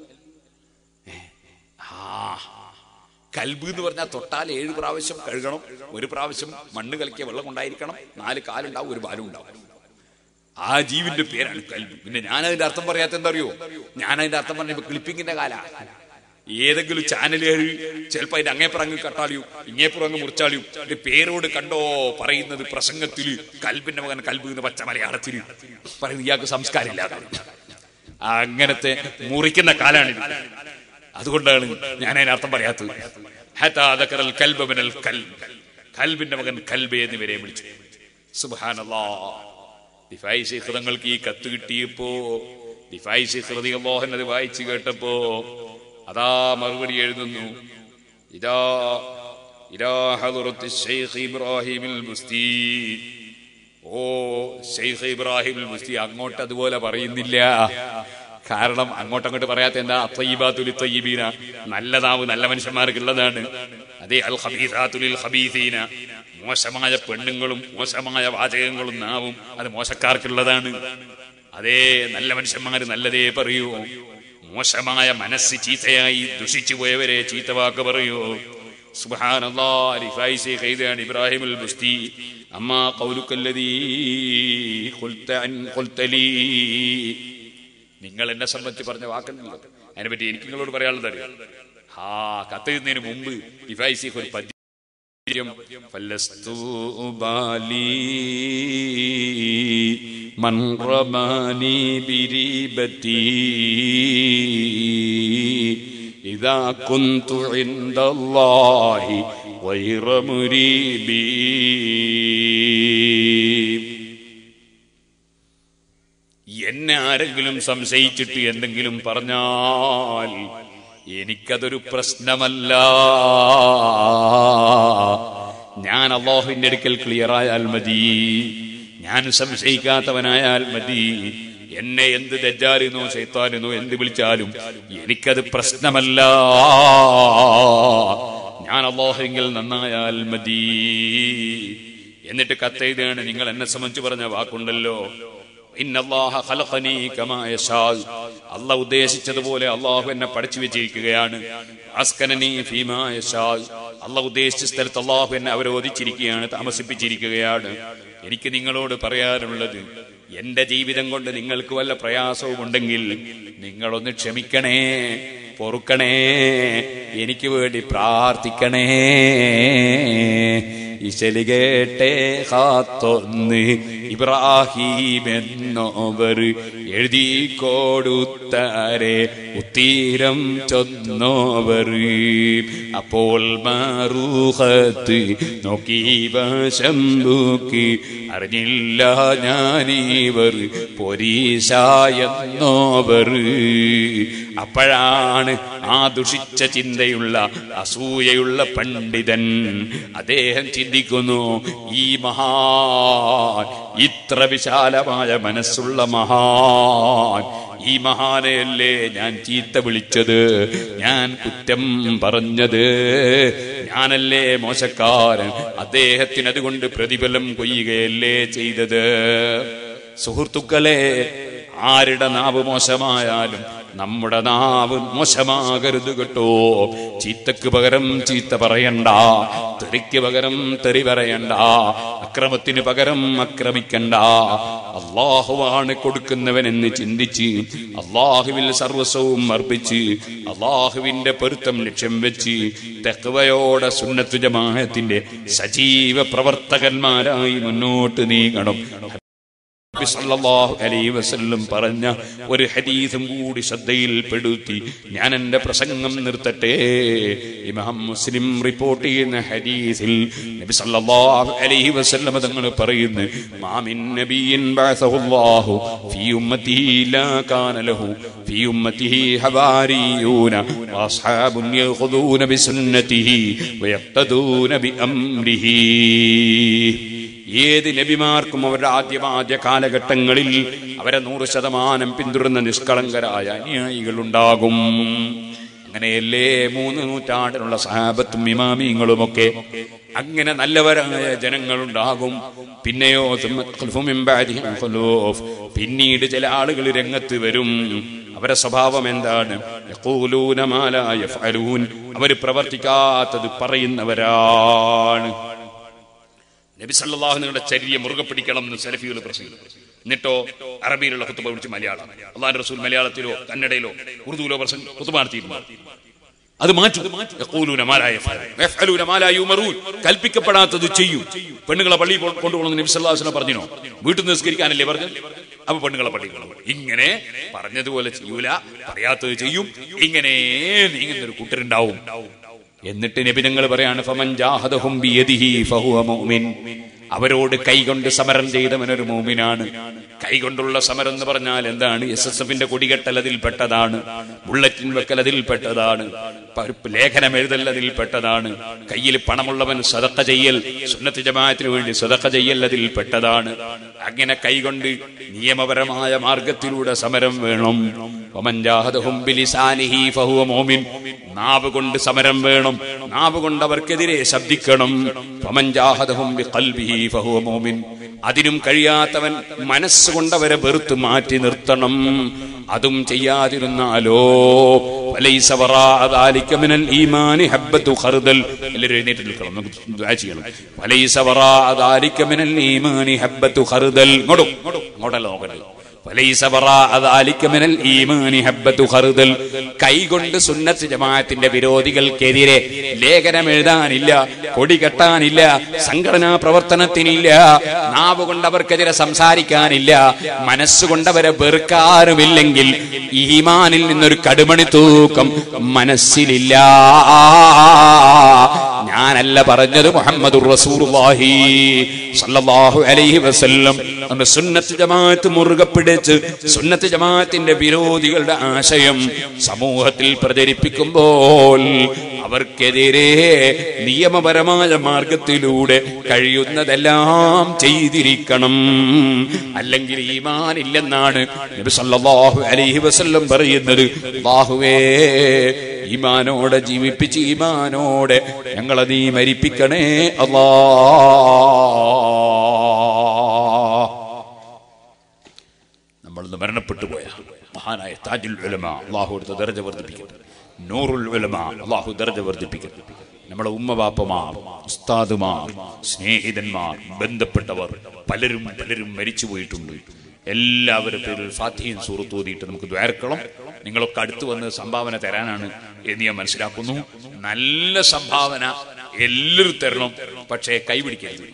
കൽബ് എന്ന് പറഞ്ഞാൽ തൊട്ടാൽ ഏഴ് പ്രാവശ്യം കഴുകണം, ഒരു പ്രാവശ്യം മണ്ണ് കലക്കിയ വെള്ളം കൊണ്ടായിരിക്കണം, നാല് കാലുണ്ടാവും, ഒരു ബാലും ഉണ്ടാവും. ആ ജീവിന്റെ പേരാണ് കൽബ്. പിന്നെ ഞാൻ അതിന്റെ അർത്ഥം പറയാത്ത എന്താ അറിയോ? ഞാൻ അതിന്റെ അർത്ഥം പറഞ്ഞ ക്ലിപ്പിങ്ങിന്റെ കാല ഏതെങ്കിലും ചാനലുകൾ ചിലപ്പോ അതിന്റെ അങ്ങേപ്പുറം അങ്ങ് കട്ടാളിയും ഇങ്ങേപ്പുറം അങ്ങ് മുറിച്ചാളിയും പേരോട് കണ്ടോ പറയുന്നത് പ്രസംഗത്തില് കൽബിന്റെ മകൻ കൽബ് എന്ന് പച്ച മലയാളത്തില് പറയുന്നത് ഇയാൾക്ക് സംസ്കാരം ഇല്ലാതെ. അങ്ങനത്തെ മുറിക്കുന്ന കാലാണിത്. അതുകൊണ്ടാണ് ഞാൻ അതിനർത്ഥം പറയാത്തത്. കൽബിന്റെ മകൻ കൽബ് എന്നിവരെ വിളിച്ചു. സുബ്ഹാനല്ലാഹ്. റിഫാഈ ശൈഖ് തങ്ങൾക്ക് ഈ കത്ത് കിട്ടിയപ്പോ റിഫാഈ ശൈഖ് റളിയല്ലാഹു അൻഹു അത് വായിച്ചു കേട്ടപ്പോ അതാ മറുപടി എഴുതുന്നു, ഇദാ ഇലാ ഹദറത്തി ശൈഖ് ഇബ്രാഹിമുൽ ബുസ്തി. ഓ ശൈഖ് ഇബ്രാഹിമുൽ ബുസ്തി അങ്ങോട്ട് അതുപോലെ പറയുന്നില്ല. കാരണം അങ്ങോട്ടങ്ങോട്ട് പറയാത്ത എന്താ? തയ്യിബാതുൽ തയ്യിബീന, നല്ലതാവ് നല്ല മനുഷ്യന്മാർക്കുള്ളതാണ്. അതേ അൽ ഖബീസാതുൽ ഖബീസീന, മോശമായ പെണ്ണുങ്ങളും മോശമായ വാചകങ്ങളും നാവും അത് മോശക്കാർക്കുള്ളതാണ്. അതേ നല്ല മനുഷ്യന്മാര് നല്ലതേ പറയൂ, മോശമായ മനസ്സ് ചീത്തയായി ദുഷിച്ചു പോയവരെ ചീത്തവാക്ക് പറയൂ. സുബ്ഹാനല്ലാഹ്. റിഫാഈ ശൈഖ് എഴുതുകയാണ് ഇബ്രാഹിമുൽ ബുസ്തി, അമ്മാ ഖൗലുക്കല്ലദീ ഖുൽത അൻ ഖുൽതലീ, നിങ്ങൾ എന്നെ സംബന്ധിച്ച് പറഞ്ഞ വാക്കുണ്ടല്ലോ, അതിനെപ്പറ്റി എനിക്ക് നിങ്ങളോട് പറയാനുള്ളത് അറിയാം. ഹാ, കത്തെഴുതുന്നതിന് മുമ്പ് റിഫാഈ ശൈഖ് ഒരു പദ്യം, ഫലസ്തു ബാലി മൻ റമാനി ബിരീബതി ഇദാ കുന്തു ഇൻദല്ലാഹി ഗൈറ മുരീബി. എന്നെ ആരെങ്കിലും സംശയിച്ചിട്ട് എന്തെങ്കിലും പറഞ്ഞാൽ എനിക്കതൊരു പ്രശ്നമല്ല. ഞാൻ അല്ലാഹുവിന്റെ അടുക്കൽ ക്ലിയർ ആയാൽ മതി, ഞാൻ സംശയിക്കാത്തവനായാൽ മതി. എന്നെ എന്ത് ദജ്ജാലെന്നോ ശൈത്താനെന്നോ എന്ത് വിളിച്ചാലും എനിക്കത് പ്രശ്നമല്ല. ഞാൻ അല്ലാഹുവിൽ നന്നായാൽ മതി. എന്നിട്ട് കത്തെഴുതാണ്, നിങ്ങൾ എന്നെ സംബന്ധിച്ച് പറഞ്ഞ വാക്കുണ്ടല്ലോ, അള്ളാഹ് ഉദ്ദേശിച്ചതുപോലെ അള്ളാഹു എന്നെ പഠിച്ചു വെച്ചിരിക്കുകയാണ്. അള്ളാഹ് ഉദ്ദേശിച്ച സ്ഥലത്ത് അള്ളാഹു എന്നെ അവരോധിച്ചിരിക്കുകയാണ്, താമസിപ്പിച്ചിരിക്കുകയാണ്. എനിക്ക് നിങ്ങളോട് പറയാനുള്ളത്, എന്റെ ജീവിതം കൊണ്ട് നിങ്ങൾക്ക് വല്ല പ്രയാസവും ഉണ്ടെങ്കിൽ നിങ്ങളൊന്ന് ക്ഷമിക്കണേ, പൊറുക്കണേ, എനിക്ക് വേണ്ടി പ്രാർത്ഥിക്കണേ. ഇശലി കേട്ടേ ഹാത്തൊന്ന് ഇബ്രാഹിം എന്നോവർ എഴുതി കൊടുത്താരെ ഉത്തീരം ചൊന്നോവർ. അപ്പോൾ മാറൂഹത്ത് നോക്കി വശം നോക്കി അറിഞ്ഞില്ല ഞാനീവർ പൊരീശായെന്നോവർ. അപ്പോഴാണ് ആ ദുഷിച്ച ചിന്തയുള്ള അസൂയയുള്ള പണ്ഡിതൻ അദ്ദേഹം ചിന്തിക്കുന്നു, ഈ മഹാൻ, ഇത്ര വിശാലമായ മനസ്സുള്ള മഹാൻ, ഈ മഹാനെയല്ലേ ഞാൻ ചീത്ത വിളിച്ചത്, ഞാൻ കുറ്റം പറഞ്ഞത്, ഞാനല്ലേ മോശക്കാരൻ, അദ്ദേഹത്തിന് അതുകൊണ്ട് പ്രതിഫലം കൊയ്യുകയല്ലേ ചെയ്തത്. സുഹൃത്തുക്കളെ, ആരുടെ നാവ് മോശമായാലും നമ്മുടെ നാവ് മോശമാകരുത് കേട്ടോ. ചീത്തക്ക് പകരം ചീത്ത പറയണ്ട, തെറിക്ക് പകരം തെറി പറയണ്ട, അക്രമത്തിന് പകരം അക്രമിക്കണ്ട. അള്ളാഹുവാണ് കൊടുക്കുന്നവനെന്ന് ചിന്തിച്ച് അള്ളാഹുവിൽ സർവസ്വവും അർപ്പിച്ച് അള്ളാഹുവിന്റെ പൊരുത്തം ലക്ഷ്യം വെച്ച് തഖ്വയോടെ സുന്നത്ത് ജമാഅത്തിന്റെ സജീവ പ്രവർത്തകന്മാരായി മുന്നോട്ട് നീങ്ങണം. നബി സല്ലല്ലാഹു അലൈഹി വസല്ലം പറഞ്ഞ ഒരു ഹദീസും കൂടി ശ്രദ്ധയിൽപ്പെടുത്തി ഞാൻ എന്റെ പ്രസംഗം നിർത്തട്ടെ. ഇമാം മുസ്ലിം റിപ്പോർട്ട് ചെയ്യുന്ന ഹദീസിൽ നബി സല്ലല്ലാഹു അലൈഹി വസല്ലം തങ്ങൾ പറയുന്നു, മാ മിൻ നബിയിൻ ബഅസഹുല്ലാഹു ഫീ ഉമ്മത്തിഹി ലാ കാന ലഹു ഫീ ഉമ്മത്തിഹി ഹവാരിയൂന വഅസ്ഹാബുൻ യഖുദൂന ബിസുന്നതിഹി വയഖ്തദൂന ബിഅംരിഹി. ഏത് നബിമാർക്കും അവരുടെ ആദ്യമാദ്യ കാലഘട്ടങ്ങളിൽ അവരെ നൂറ് ശതമാനം പിന്തുടരുന്ന നിഷ്കളങ്കരായ അനുയായികൾ ഉണ്ടാകും. അങ്ങനെയല്ലേ മൂന്ന് നൂറ്റാണ്ടിനുള്ള സഹാബത്തും ഇമാമിങ്ങളുമൊക്കെ. അങ്ങനെ നല്ലവരായ ജനങ്ങളുണ്ടാകും. പിന്നെയോ പിന്നീട് ചില ആളുകൾ രംഗത്ത് വരും. അവരുടെ സ്വഭാവം എന്താണ്? അവർ പ്രവർത്തിക്കാത്തത് പറയുന്നവരാണ്. നബി സല്ലല്ലാഹു അലൈഹി വസല്ലം ചര്യ മുറുകെ പിടിക്കണം എന്ന് സലഫികൾ പ്രസംഗിക്കും. എന്നിട്ടോ അറബിയിലുള്ള ഖുതുബ വിളിച്ച് മലയാളം, അല്ലാഹുവിന്റെ റസൂൽ മലയാളത്തിലോ കന്നഡയിലോ ഉറുദുവിലോ ഖുതുബ നടത്തിയിരുന്നു. അത് മാറ്റും. കൽപ്പിക്കപ്പെടാത്തത് ചെയ്യും. പെണ്ണുങ്ങളെ പള്ളി കൊണ്ടുപോകണമെന്ന് നബി സല്ലല്ലാഹു അലൈഹി വസല്ലം പറഞ്ഞോ? വീട്ടിൽ നിസ്കരിക്കാനല്ലേ പറഞ്ഞു? അപ്പൊ പെണ്ണുങ്ങളെ പള്ളി കൊണ്ടുപോകും. ഇങ്ങനെ പറഞ്ഞതുപോലെ ചെയ്യൂല, പറയാത്തത് ചെയ്യും. ഇങ്ങനെ നീങ്ങുന്നൊരു കൂട്ടരുണ്ടാവും. എന്നിട്ട് നബി തങ്ങൾ പറയാണ്, ഫമൻ ജാഹദഹും ബിയദിഹി ഫഹുവ മുഅ്മിൻ. അവരോട് കൈകൊണ്ട് സമരം ചെയ്തവനൊരു മുഅ്മിനാണ്. കൈകൊണ്ടുള്ള സമരം എന്ന് പറഞ്ഞാൽ എന്താണ്? എസ് എസ് എഫിന്റെ കൊടികെട്ടൽ അതിൽപ്പെട്ടതാണ്, ബുള്ളറ്റിൻ വെക്കൽ അതിൽപ്പെട്ടതാണ്, ലേഖനം എഴുതൽ അതിൽപ്പെട്ടതാണ്, കയ്യിൽ പണമുള്ളവൻ സദഖ ചെയ്യൽ, സുന്നത്ത് ജമാഅത്തിന് വേണ്ടി സദഖ ചെയ്യൽ അതിൽപ്പെട്ടതാണ്. അങ്ങനെ കൈകൊണ്ട് നിയമപരമായ മാർഗത്തിലൂടെ സമരം വേണം. വമൻ ജാഹദഹും ബിലിസാനിഹി ഫഹുവ മുഅ്മിൻ. നാവ് കൊണ്ട് സമരം വേണം, നാവ് കൊണ്ട് അവർക്കെതിരെ ശബ്ദിക്കണം. വമൻ ജാഹദഹും ബിഖൽബിഹി ഫഹുവ മുഅ്മിൻ. അതിനും കഴിയാത്തവൻ മനസ്സുകൊണ്ടവരെ വെറുത്ത് മാറ്റി നിർത്തണം. അതും ചെയ്യാതിരുന്നാലോ ഫലൈസ വറാഅ ദാലിക മിനൽ ഈമാനി ഹബ്ബത്തു ഖർദൽ. എല്ലാവരും എഴുന്നേറ്റ് നിൽക്കണം, നമുക്ക് ദുആ ചെയ്യണം. ഫലൈസ വറാഅ ദാലിക മിനൽ ഈമാനി ഹബ്ബത്തു ഖർദൽ. ഇങ്ങോട്ടും ഇങ്ങോട്ടല്ല നോക്കരുത്. കൈകൊണ്ട് സുന്നത്ത് ജമാഅത്തിന്റെ വിരോധികൾക്കെതിരെ ലേഖനം എഴുതാനില്ല, കൊടി കെട്ടാനില്ല, സംഘടനാ പ്രവർത്തനത്തിനില്ല, നാവ് കൊണ്ട് അവർക്കെതിരെ സംസാരിക്കാനില്ല, മനസ്സുകൊണ്ടവരെ വെറുക്കാനുമില്ലെങ്കിൽ ഈമാനിൽ നിന്നൊരു കടുമണി തൂക്കം മനസ്സിലില്ല. ഞാനല്ല പറഞ്ഞത്, മുഹമ്മദുർ റസൂലുള്ളാഹി സ്വല്ലല്ലാഹു അലൈഹി വസല്ലം. സുന്നത്ത് ജമാഅത്ത് മുറുകെ പിടിച്ച് സുന്നത്ത് ജമാഅത്തിന്റെ വിരോധികളുടെ ആശയം സമൂഹത്തിൽ പ്രചരിപ്പിക്കുമ്പോൾ അവർക്കെതിരെ നിയമപരമായ മാർഗത്തിലൂടെ കഴിയുന്നതെല്ലാം ചെയ്തിരിക്കണം. അല്ലെങ്കിൽ ഈമാൻ ഇല്ലെന്നാണ് നബി സല്ലല്ലാഹു അലൈഹി വസല്ലം പറയുന്നത്. അല്ലാഹുവേ, ഈമാനോടെ ജീവിപ്പിച്ച് ഈമാനോടെ ഞങ്ങളെ നീ മരിപ്പിക്കണേ അല്ലാ. നമ്മൾ മരണപ്പെട്ടു പോയ മഹാനായ താജുൽ ഉലമ അല്ലാഹു അടുത്ത ദർജ വർദ്ധിപ്പിക്കട്ടെ. നൂറുൽ ഉലമ അല്ലാഹു ദർജ വർദ്ധിപ്പിക്കട്ടെ. നമ്മളെ ഉമ്മവാപ്പമാർ, ഉസ്താദുമാർ, സ്നേഹിതന്മാർ, ബന്ധപ്പെട്ടവർ പലരും പലരും മരിച്ചു പോയിട്ടുണ്ട്. എല്ലാവരുടെ പേരിൽ ഫാത്തിഹയും സൂറത്തും ഓതിയിട്ട് നമുക്ക് ദ്വാരക്കണം. നിങ്ങളൊക്കെ അടുത്ത് വന്ന് സംഭാവന തരാനാണ് എന്ന് ഞാൻ മനസ്സിലാക്കുന്നു. നല്ല സംഭാവന എല്ലാവരും തരണം, പക്ഷേ കൈ പിടിക്കരുത്.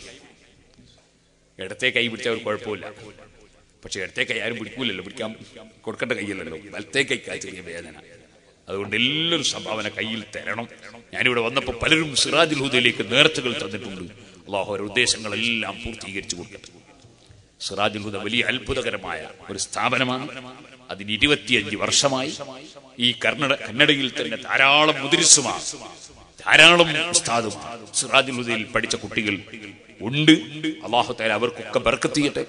ഇടത്തെ കൈ പിടിച്ചാൽ ഒരു കുഴപ്പമില്ല, പക്ഷെ ഇടത്തെ കൈ ആരും പിടിക്കൂലല്ലോ, പിടിക്കാൻ കൊടുക്കേണ്ട കൈയല്ലല്ലോ, വലത്തെ കൈക്കാ ചെറിയ വേദന. അതുകൊണ്ട് എല്ലാവരും സംഭാവന കയ്യിൽ തരണം. ഞാനിവിടെ വന്നപ്പോൾ പലരും സിറാജുൽ ഹുദയിലേക്ക് നേർച്ചകൾ തന്നിട്ടുണ്ട്. അള്ളാഹു അവരുടെ ഉദ്ദേശങ്ങളെല്ലാം പൂർത്തീകരിച്ചു കൊടുക്കട്ടെ. സിറാജുൽ ഹുദ വലിയ അത്ഭുതകരമായ ഒരു സ്ഥാപനമാണ്. അതിന് ഇരുപത്തിയഞ്ച് വർഷമായി. ഈ കർണട കന്നഡയിൽ തന്നെ ധാരാളം മുദ്രിസുമാർ, ധാരാളം ഉസ്താദുമാർ സിറാജുൽ ഹുദയിൽ പഠിച്ച കുട്ടികൾ ഉണ്ട്. അള്ളാഹു തആല അവർക്കൊക്കെ ബർക്കത്ത് ചെയ്യട്ടെ.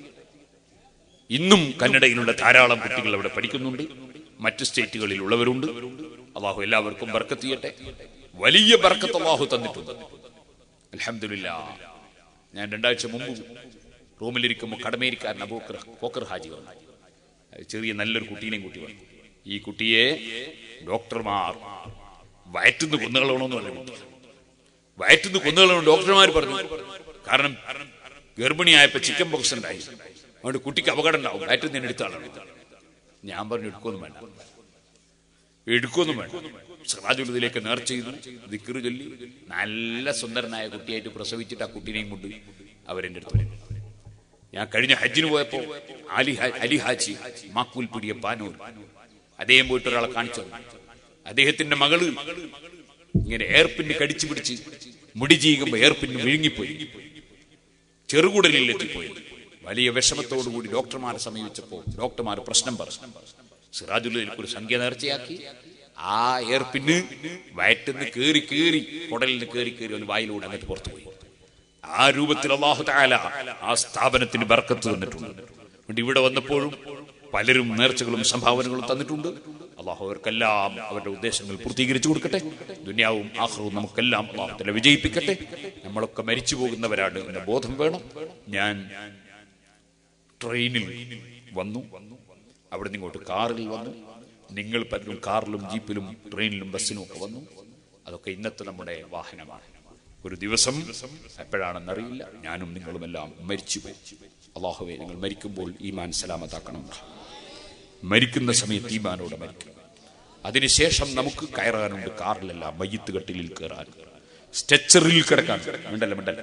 ഇന്നും കന്നഡയിലുള്ള ധാരാളം കുട്ടികൾ അവിടെ പഠിക്കുന്നുണ്ട്. മറ്റ് സ്റ്റേറ്റുകളിൽ ഉള്ളവരുണ്ട്. അള്ളാഹു എല്ലാവർക്കും ബർക്കത്ത് ചെയ്യട്ടെ. വലിയ ബർക്കത്ത് അള്ളാഹു തന്നിട്ടുണ്ട്. അൽഹംദുലില്ലാഹ്. ഞാൻ രണ്ടാഴ്ച മുമ്പ് റൂമിലിരിക്കുമ്പോൾ കടമേരിക്കാരൻ അബൂക്കർ പോക്കർ ഹാജി വന്നു. ചെറിയ നല്ലൊരു കുട്ടീനെയും കൂട്ടി വന്നു. ഈ കുട്ടിയെ ഡോക്ടർമാർ വയറ്റുന്ന് കൊന്നുകളണമെന്ന് പറഞ്ഞ കുട്ടി, വയറ്റുന്ന് കൊന്നുകളണം ഡോക്ടർമാർ പറഞ്ഞു. കാരണം ഗർഭിണിയായപ്പോ ചിക്കൻ ബോക്സ് ഉണ്ടായി, അതുകൊണ്ട് കുട്ടിക്ക് അപകടം ഉണ്ടാവും, വയറ്റുന്ന് തന്നെ എടുത്താണ്. ഞാൻ പറഞ്ഞു എടുക്കൊന്നും വേണ്ട, എടുക്കൊന്നും വേണ്ട. സിറാജുൽ ഹുദയിലേക്ക് നേർച്ച ചെയ്തു, ദിക്ർ ചൊല്ലി, നല്ല സുന്ദരനായ കുട്ടിയായിട്ട് പ്രസവിച്ചിട്ട് ആ കുട്ടീനെയും കൊണ്ട് അവരെന്റെ അടുത്ത് വരും. ഞാൻ കഴിഞ്ഞ ഹജ്ജിന് പോയപ്പോ അലി അലി ഹാജി മാക്കൂൽ പിടിയ പാനൂർ, അദ്ദേഹം പോയിട്ട് ഒരാളെ കാണിച്ചു. അദ്ദേഹത്തിന്റെ മകള് ഇങ്ങനെ എയർപിന്ന് കടിച്ചു പിടിച്ച് മുടി ചെയ്യുമ്പോ എയർപിന്ന് വിഴുങ്ങിപ്പോയി, ചെറുകുടലിൽ എത്തിപ്പോയി. വലിയ വിഷമത്തോടുകൂടി ഡോക്ടർമാരെ സമീപിച്ചപ്പോ ഡോക്ടർമാർ പ്രശ്നം പറഞ്ഞു. സിറാജുൽ ഹുദയിലേക്ക് ഒരു സംഖ്യ നേർച്ചയാക്കി. ആ എയർപിന്ന് വയറ്റിന്ന് കേറി കേറി കുടലിൽ നിന്ന് കേറി കേറി ഒരു വായിലൂടെ അങ്ങോട്ട് പുറത്തു പോയി. ആ രൂപത്തിൽ അല്ലാഹു തആല ആ സ്ഥാപനത്തിന് ബർക്കത്ത് തന്നിട്ടുണ്ട്. ഇവിടെ വന്നപ്പോഴും പലരും നേർച്ചകളും സംഭാവനകളും തന്നിട്ടുണ്ട്. അല്ലാഹു അവർക്കെല്ലാം അവരുടെ ഉദ്ദേശങ്ങൾ പൂർത്തീകരിച്ചു കൊടുക്കട്ടെ. ദുനിയാവും ആഖിറവും നമുക്കെല്ലാം അല്ലാഹു തആല വിജയിപ്പിക്കട്ടെ. നമ്മളൊക്കെ മരിച്ചു പോകുന്നവരാണ് എന്ന ബോധം വേണം. ഞാൻ ട്രെയിനിൽ വന്നു, അവിടെ നിന്ന് ഇങ്ങോട്ട് കാറിൽ വന്നു. നിങ്ങൾ പലരും കാറിലും ജീപ്പിലും ട്രെയിനിലും ബസ്സിലും ഒക്കെ വന്നു. അതൊക്കെ ഇന്നത്തെ നമ്മുടെ വാഹനമാണ്. ഒരു ദിവസം എപ്പോഴാണെന്നറിയില്ല, ഞാനും നിങ്ങളുമെല്ലാം മരിച്ചുപോയി. അല്ലാഹുവേ, നിങ്ങൾ മരിക്കുമ്പോൾ ഈമാൻ സലാമത്താക്കണം. മരിക്കുന്ന സമയത്ത് ഈമാനോടെ മരിക്കണം. അതിനുശേഷം നമുക്ക് കയറാനുണ്ട് കാറിലല്ല, മയ്യിത്ത് കട്ടിലിൽ കയറാൻ, സ്ട്രെച്ചറിൽ കിടക്കാൻ. മിണ്ടല്ല മിണ്ടല്ല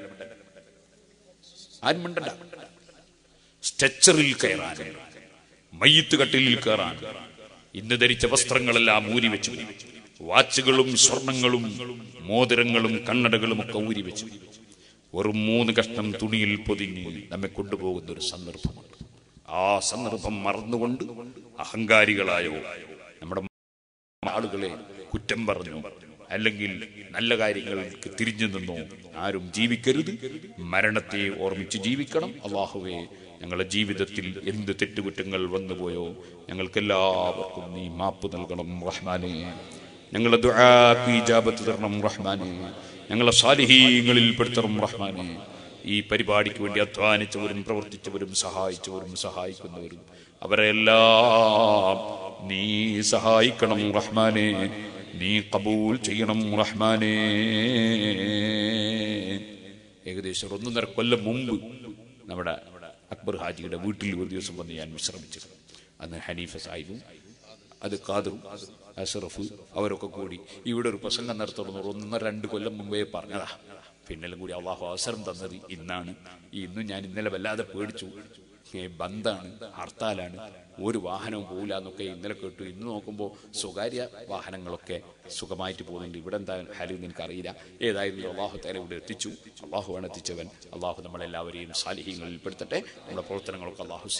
ആരും മിണ്ടല്ല. സ്ട്രെച്ചറിൽ കയറാൻ, മയ്യിത്ത് കട്ടിലിൽ കയറാൻ. ഇന്ന് ധരിച്ച വസ്ത്രങ്ങളെല്ലാം ഊരി വെച്ചു, വാച്ചുകളും സ്വർണങ്ങളും മോതിരങ്ങളും കണ്ണടകളും ഒക്കെ ഊരി വെച്ചു. ഒരു മൂന്ന് കഷ്ണം തുണിയിൽ പൊതിഞ്ഞ് നമ്മെ കൊണ്ടുപോകുന്ന ഒരു സന്ദർഭമുണ്ട്. ആ സന്ദർഭം മറന്നുകൊണ്ട് അഹങ്കാരികളായോ നമ്മുടെ ആളുകളെ കുറ്റം പറഞ്ഞു അല്ലെങ്കിൽ നല്ല കാര്യങ്ങൾക്ക് തിരിഞ്ഞു നിന്നോ ആരും ജീവിക്കരുത്. മരണത്തെ ഓർമ്മിച്ച് ജീവിക്കണം. അല്ലാഹുവേ, ഞങ്ങളുടെ ജീവിതത്തിൽ എന്ത് തെറ്റുകുറ്റങ്ങൾ വന്നുപോയോ ഞങ്ങൾക്കെല്ലാവർക്കും നീ മാപ്പ് നൽകണം റഹ്മാനേ. ഞങ്ങളുടെ ദുആക്ക് ഇജാബത്ത് തരണം റഹ്മാനേ. ഞങ്ങളെ സാലിഹീങ്ങളിൽ പെടുത്തണം റഹ്മാനേ. ഈ പരിപാടിക്ക് വേണ്ടി അധ്വാനിച്ചവരും പ്രവർത്തിച്ചവരും സഹായിച്ചവരും സഹായിക്കുന്നവരും അവരെല്ലാം നീ സഹായിക്കണം റഹ്മാനേ. നീ കബൂൽ ചെയ്യണം റഹ്മാനേ. ഏകദേശം ഒന്നൊന്നര കൊല്ലം മുമ്പ് നമ്മുടെ അക്ബർ ഹാജിയുടെ വീട്ടിൽ ഒരു ദിവസം വന്ന് ഞാൻ വിശ്രമിച്ചത്. അന്ന് ഹനീഫ സാഹിബും അത് ഖാദറും അഷറഫ് അവരൊക്കെ കൂടി ഇവിടെ ഒരു പ്രസംഗം നടത്തുന്നു. ഒന്നര രണ്ട് കൊല്ലം മുമ്പേ പറഞ്ഞതാ. പിന്നെല്ലാം കൂടി അള്ളാഹു അവസരം തന്നത് ഇന്നാണ്. ഇന്നും ഞാൻ ഇന്നലെ വല്ലാതെ പേടിച്ചു. ബന്ധാണ്, ഹർത്താലാണ്, ഒരു വാഹനവും പോകില്ല എന്നൊക്കെ ഇന്നലെ കേട്ടു. ഇന്ന് നോക്കുമ്പോൾ സ്വകാര്യ വാഹനങ്ങളൊക്കെ സുഖമായിട്ട് പോകുന്നുണ്ട്. ഇവിടെ എന്താ ഹാലെന്ന് എനിക്കറിയില്ല. ഏതായാലും അള്ളാഹു തആല ഇവിടെ എത്തിച്ചു. അള്ളാഹുവാണ് എത്തിച്ചവൻ. അള്ളാഹു നമ്മളെല്ലാവരെയും സാലിഹീങ്ങളിൽ പെടുത്തട്ടെ. നമ്മുടെ പ്രവർത്തനങ്ങളൊക്കെ അള്ളാഹു